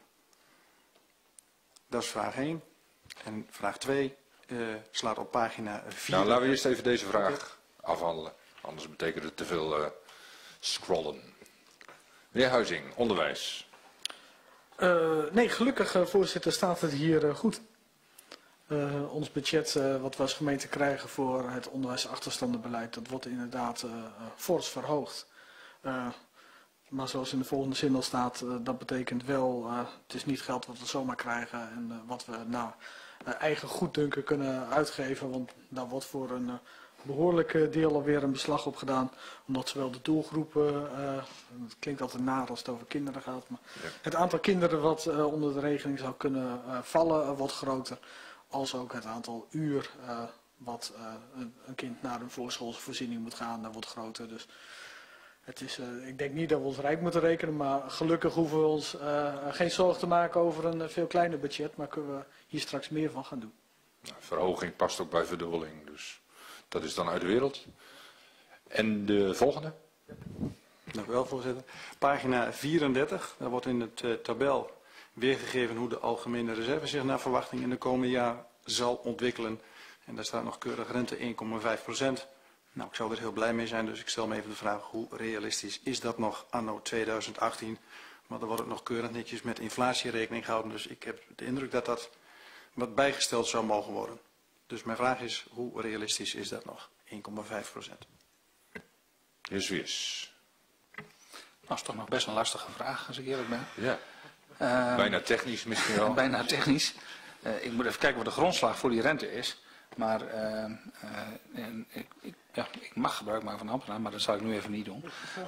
Dat is vraag één. En vraag twee uh, slaat op pagina vier. Nou, laten we eerst even deze vraag afhandelen. Anders betekent het te veel uh, scrollen. Meneer Huizing, onderwijs. Uh, nee, gelukkig, uh, voorzitter, staat het hier uh, goed. Uh, ons budget uh, wat we als gemeente krijgen voor het onderwijsachterstandenbeleid, dat wordt inderdaad uh, uh, fors verhoogd. Uh, maar zoals in de volgende zin al staat, uh, dat betekent wel, uh, het is niet geld wat we zomaar krijgen en uh, wat we nou, uh, eigen goeddunken kunnen uitgeven, want daar wordt voor een uh, behoorlijk deel alweer een beslag op gedaan, omdat zowel de doelgroepen, uh, het klinkt altijd naar als het over kinderen gaat, maar ja. Het aantal kinderen wat uh, onder de regeling zou kunnen uh, vallen uh, wordt groter, als ook het aantal uur uh, wat uh, een, een kind naar een voorschoolse voorziening moet gaan, dat wordt groter. Dus het is, uh, ik denk niet dat we ons rijk moeten rekenen, maar gelukkig hoeven we ons uh, geen zorgen te maken over een uh, veel kleiner budget, maar kunnen we hier straks meer van gaan doen. Nou, verhoging past ook bij verdubbeling, dus dat is dan uit de wereld. En de volgende? Dank u wel, voorzitter. Pagina vierendertig, daar wordt in het uh, tabel weergegeven hoe de algemene reserve zich naar verwachting in de komende jaar zal ontwikkelen. En daar staat nog keurig rente één komma vijf procent. Nou, ik zou er heel blij mee zijn, dus ik stel me even de vraag hoe realistisch is dat nog anno tweeduizend achttien. Maar dan wordt het nog keurig netjes met inflatie rekening gehouden, dus ik heb de indruk dat dat wat bijgesteld zou mogen worden. Dus mijn vraag is, hoe realistisch is dat nog? één komma vijf procent. Heer Zwiers. Dat is toch nog best een lastige vraag, als ik eerlijk ben. Ja. Uh, bijna technisch misschien wel. Bijna technisch. Uh, ik moet even kijken wat de grondslag voor die rente is. Maar uh, uh, ik, ik, ja, ik mag gebruik maken van ambtenaar, maar dat zal ik nu even niet doen.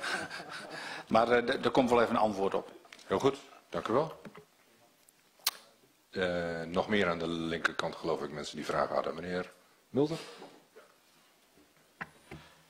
Maar uh, er komt wel even een antwoord op. Heel goed, dank u wel. Uh, nog meer aan de linkerkant geloof ik mensen die vragen hadden. Meneer Mulder?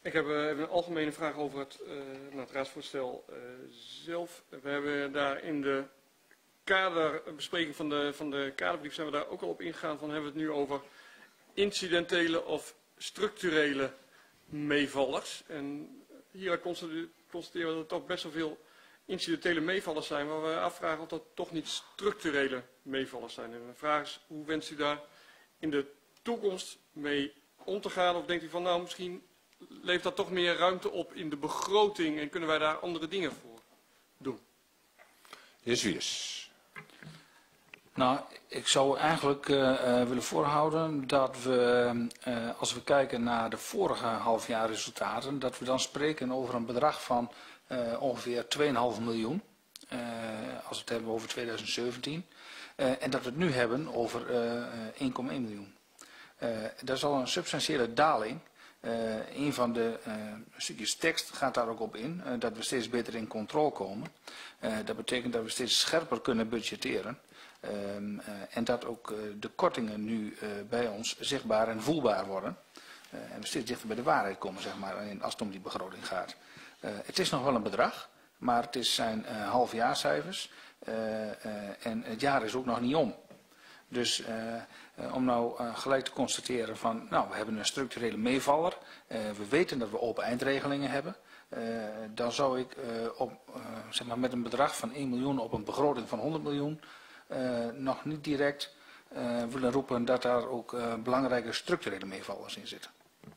Ik heb uh, even een algemene vraag over het, uh, naar het raadsvoorstel uh, zelf. We hebben daar in de kaderbespreking van de, van de kaderbrief zijn we daar ook al op ingegaan. Van hebben we het nu over incidentele of structurele meevallers. En hier constateren we dat er toch best wel veel incidentele meevallers zijn, waar we afvragen of dat toch niet structurele meevallers zijn. En de vraag is, hoe wenst u daar in de toekomst mee om te gaan? Of denkt u van, nou, misschien levert dat toch meer ruimte op in de begroting en kunnen wij daar andere dingen voor doen? Heer Zwiers. Nou, ik zou eigenlijk uh, uh, willen voorhouden dat we, uh, als we kijken naar de vorige halfjaarresultaten, dat we dan spreken over een bedrag van uh, ongeveer twee komma vijf miljoen, uh, als we het hebben over tweeduizend zeventien, uh, en dat we het nu hebben over uh, één komma één miljoen. Uh, dat is al een substantiële daling. Uh, een van de uh, stukjes tekst gaat daar ook op in, uh, dat we steeds beter in controle komen. Uh, dat betekent dat we steeds scherper kunnen budgetteren. Um, uh, en dat ook uh, de kortingen nu uh, bij ons zichtbaar en voelbaar worden. Uh, en we steeds dichter bij de waarheid komen, zeg maar, als het om die begroting gaat. Uh, het is nog wel een bedrag, maar het is zijn uh, halfjaarcijfers. Uh, uh, en het jaar is ook nog niet om. Dus uh, uh, om nou uh, gelijk te constateren van, nou, we hebben een structurele meevaller. Uh, we weten dat we open eindregelingen hebben. Uh, dan zou ik uh, op, uh, zeg maar met een bedrag van één miljoen op een begroting van honderd miljoen... Uh, nog niet direct uh, willen roepen dat daar ook uh, belangrijke structurele meevallers in zitten.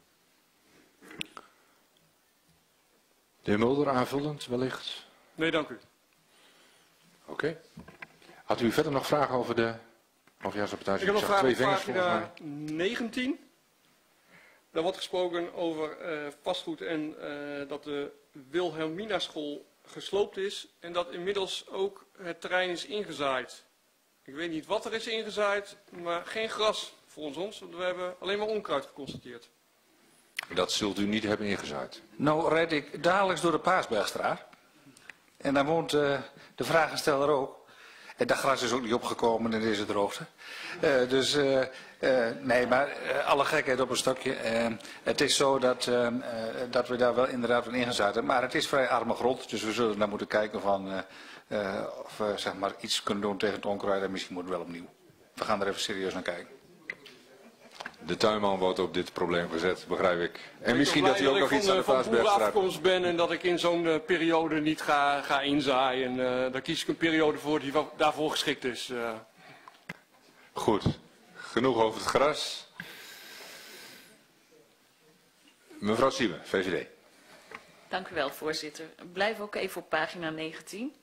De heer Mulder, aanvullend wellicht? Nee, dank u. Oké. Okay. Had u verder nog vragen over de halfjaarsrapportage? Ik heb nog Ik vragen twee op vingers pagina negentien. Daar wordt gesproken over uh, vastgoed en uh, dat de Wilhelmina school gesloopt is en dat inmiddels ook het terrein is ingezaaid. Ik weet niet wat er is ingezaaid, maar geen gras volgens ons. Want we hebben alleen maar onkruid geconstateerd. Dat zult u niet hebben ingezaaid. Nou rijd ik dagelijks door de Paasbergstraat. En daar woont uh, de vragensteller ook. En dat gras is ook niet opgekomen in deze droogte. Uh, dus, uh, uh, nee, maar uh, alle gekheid op een stokje. Uh, het is zo dat, uh, uh, dat we daar wel inderdaad van ingezaaid hebben. Maar het is vrij arme grond, dus we zullen naar moeten kijken van, uh, uh, of we zeg maar iets kunnen doen tegen het onkruid. En misschien moeten we wel opnieuw. We gaan er even serieus naar kijken. De tuinman wordt op dit probleem gezet, begrijp ik. En ik misschien dat hij ook nog iets aan de Paasbergstraat... Ik van boerenafkomst ben en dat ik in zo'n uh, periode niet ga, ga inzaaien. Uh, daar kies ik een periode voor die daarvoor geschikt is. Uh. Goed. Genoeg over het gras. Mevrouw Siebe, V V D. Dank u wel, voorzitter. Ik blijf ook even op pagina negentien.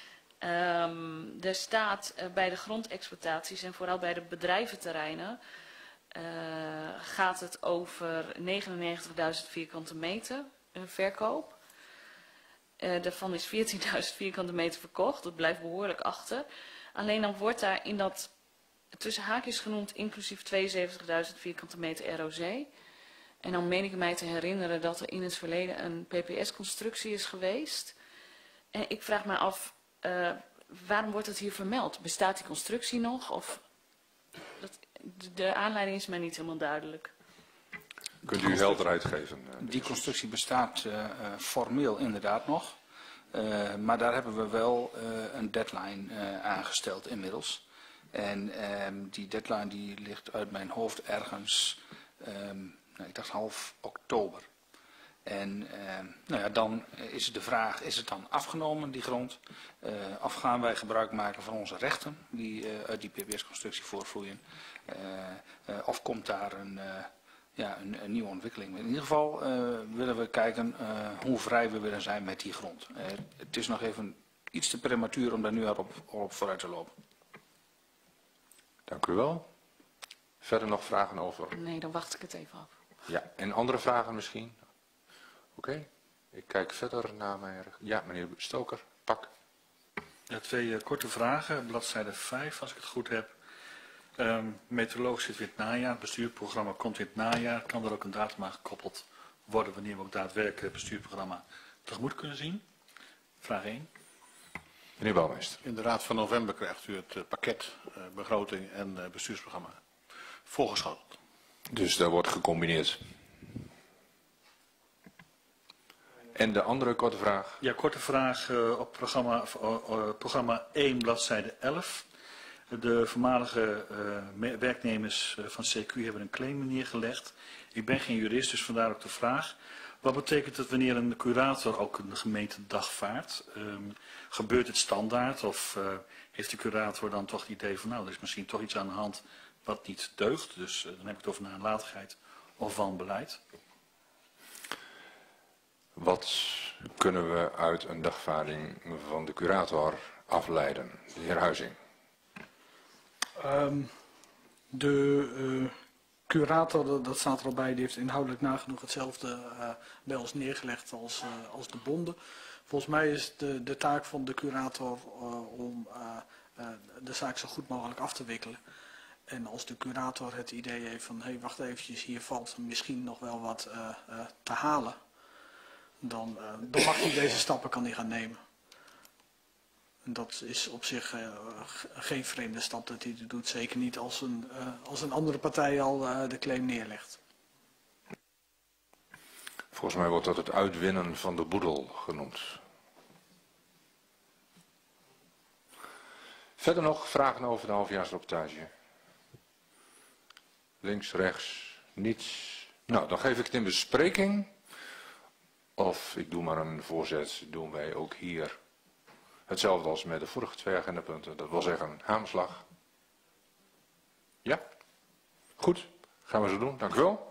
Um, er staat uh, bij de grondexploitaties en vooral bij de bedrijventerreinen... Uh, gaat het over negenennegentigduizend vierkante meter uh, verkoop. Uh, daarvan is veertienduizend vierkante meter verkocht. Dat blijft behoorlijk achter. Alleen dan wordt daar in dat tussen haakjes genoemd inclusief tweeënzeventigduizend vierkante meter R O C. En dan meen ik mij te herinneren dat er in het verleden een P P S-constructie is geweest. En ik vraag me af, uh, waarom wordt het hier vermeld? Bestaat die constructie nog? Of dat, de aanleiding is mij niet helemaal duidelijk. Kunt u helderheid geven? Die constructie bestaat uh, uh, formeel inderdaad nog. Uh, maar daar hebben we wel uh, een deadline uh, aangesteld inmiddels. En um, die deadline die ligt uit mijn hoofd ergens, um, nou, ik dacht half oktober. En uh, nou ja, dan is het de vraag, is het dan afgenomen, die grond? Uh, of gaan wij gebruik maken van onze rechten die uh, uit die P P S-constructie voortvloeien? Uh, uh, of komt daar een, uh, ja, een, een nieuwe ontwikkeling? In ieder geval uh, willen we kijken uh, hoe vrij we willen zijn met die grond. Uh, het is nog even iets te prematuur om daar nu al op, op vooruit te lopen. Dank u wel. Verder nog vragen over? Nee, dan wacht ik het even af. Ja, en andere vragen misschien? Oké, okay. Ik kijk verder naar mijn... Ja, meneer Stoker, pak. Ja, twee uh, korte vragen, bladzijde vijf als ik het goed heb. Um, meteoroloog zit weer in het najaar, het bestuurprogramma komt in het najaar. Kan er ook een datum aan gekoppeld worden wanneer we ook daadwerkelijk het bestuurprogramma tegemoet kunnen zien? Vraag één. Meneer Bouwmeester. In de Raad van November krijgt u het uh, pakket uh, begroting en uh, bestuursprogramma voorgeschoteld. Dus daar wordt gecombineerd. En de andere korte vraag? Ja, korte vraag uh, op programma, uh, uh, programma één, bladzijde elf. De voormalige uh, werknemers uh, van C Q hebben een claim neergelegd. Ik ben geen jurist, dus vandaar ook de vraag. Wat betekent het wanneer een curator ook een gemeente dagvaardt? Um, gebeurt het standaard of uh, heeft de curator dan toch het idee van nou, er is misschien toch iets aan de hand wat niet deugt? Dus uh, dan heb ik het over nalatigheid of wanbeleid. Wat kunnen we uit een dagvaarding van de curator afleiden? De heer Huizing. Um, de uh, curator, dat, dat staat er al bij, die heeft inhoudelijk nagenoeg hetzelfde uh, bij ons neergelegd als, uh, als de bonden. Volgens mij is de, de taak van de curator uh, om uh, uh, de zaak zo goed mogelijk af te wikkelen. En als de curator het idee heeft van, hé, hey, wacht eventjes, hier valt misschien nog wel wat uh, uh, te halen. Dan, uh, dan mag hij deze stappen kan hij gaan nemen. En dat is op zich uh, geen vreemde stap dat hij dat doet. Zeker niet als een, uh, als een andere partij al uh, de claim neerlegt. Volgens mij wordt dat het uitwinnen van de boedel genoemd. Verder nog vragen over de halfjaarsrapportage? Links, rechts, niets. Nou, dan geef ik het in bespreking. Of ik doe maar een voorzet, doen wij ook hier hetzelfde als met de vorige twee agendapunten. Dat wil zeggen hamerslag. Ja? Goed, gaan we zo doen. Dank u wel.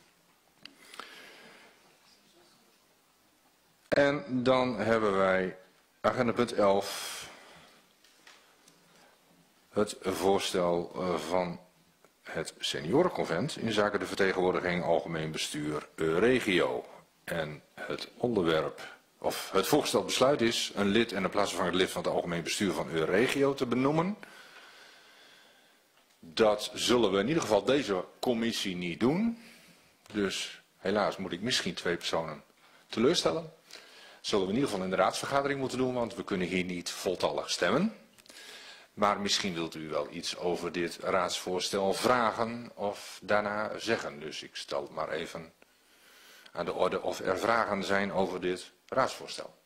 En dan hebben wij agendapunt elf. Het voorstel van het seniorenconvent in zaken de vertegenwoordiging algemeen bestuur regio. En het onderwerp, of het voorgesteld besluit is een lid en een plaatsvervangend lid van het algemeen bestuur van Euregio te benoemen. Dat zullen we in ieder geval deze commissie niet doen. Dus helaas moet ik misschien twee personen teleurstellen. Dat zullen we in ieder geval in de raadsvergadering moeten doen, want we kunnen hier niet voltallig stemmen. Maar misschien wilt u wel iets over dit raadsvoorstel vragen of daarna zeggen. Dus ik stel het maar even aan de orde of er vragen zijn over dit raadsvoorstel.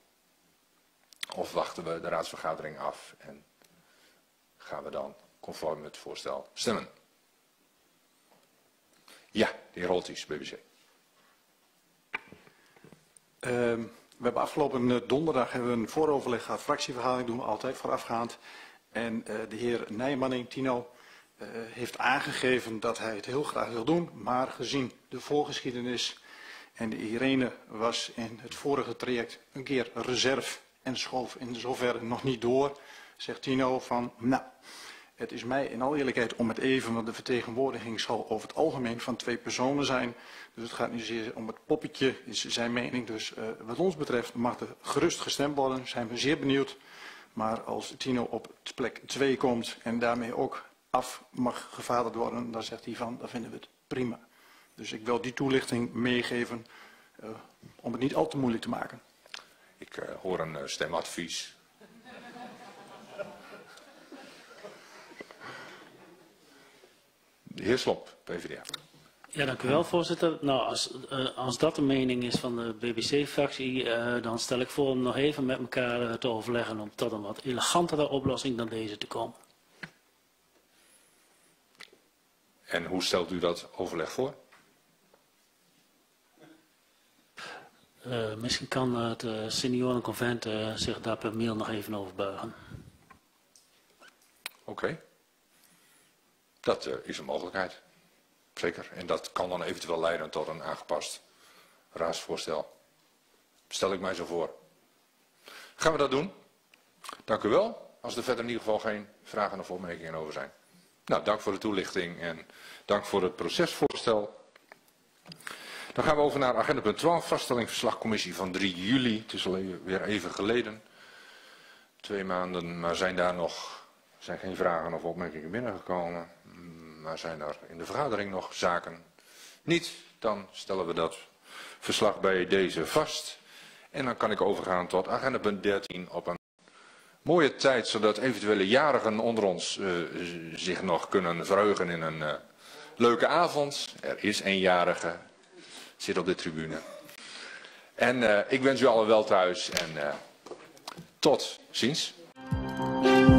Of wachten we de raadsvergadering af en gaan we dan conform het voorstel stemmen. Ja, de heer Holtjes, B B C. Uh, we hebben afgelopen donderdag hebben we een vooroverleg gehad, fractievergadering doen we altijd voorafgaand. En uh, de heer Nijmanning, Tino, uh, heeft aangegeven dat hij het heel graag wil doen, maar gezien de voorgeschiedenis en de Irene was in het vorige traject een keer reserve en schoof in zoverre nog niet door, zegt Tino van, nou, het is mij in alle eerlijkheid om het even, want de vertegenwoordiging zal over het algemeen van twee personen zijn. Dus het gaat niet zozeer om het poppetje, is zijn mening. Dus uh, wat ons betreft mag er gerust gestemd worden, zijn we zeer benieuwd. Maar als Tino op plek twee komt en daarmee ook af mag gevaderd worden, dan zegt hij van, dan vinden we het prima. Dus ik wil die toelichting meegeven uh, om het niet al te moeilijk te maken. Ik uh, hoor een uh, stemadvies. De heer Slop, P V D A. Ja, dank u wel, voorzitter. Nou, als, uh, als dat de mening is van de B B C-fractie, uh, dan stel ik voor om nog even met elkaar uh, te overleggen om tot een wat elegantere oplossing dan deze te komen. En hoe stelt u dat overleg voor? Uh, misschien kan het uh, seniorenconvent uh, zich daar per mail nog even over buigen. Oké. Okay. Dat uh, is een mogelijkheid. Zeker. En dat kan dan eventueel leiden tot een aangepast raadsvoorstel. Stel ik mij zo voor. Gaan we dat doen? Dank u wel. Als er verder in ieder geval geen vragen of opmerkingen over zijn. Nou, dank voor de toelichting en dank voor het procesvoorstel. Dan gaan we over naar agenda punt twaalf, vaststelling verslagcommissie van drie juli. Het is al even, weer even geleden. Twee maanden, maar zijn daar nog zijn geen vragen of opmerkingen binnengekomen. Maar zijn er in de vergadering nog zaken? Niet, dan stellen we dat verslag bij deze vast. En dan kan ik overgaan tot agenda punt dertien op een mooie tijd, zodat eventuele jarigen onder ons uh, zich nog kunnen verheugen in een uh, leuke avond. Er is een jarige, zit op de tribune. En uh, ik wens u allen wel thuis en uh, tot ziens.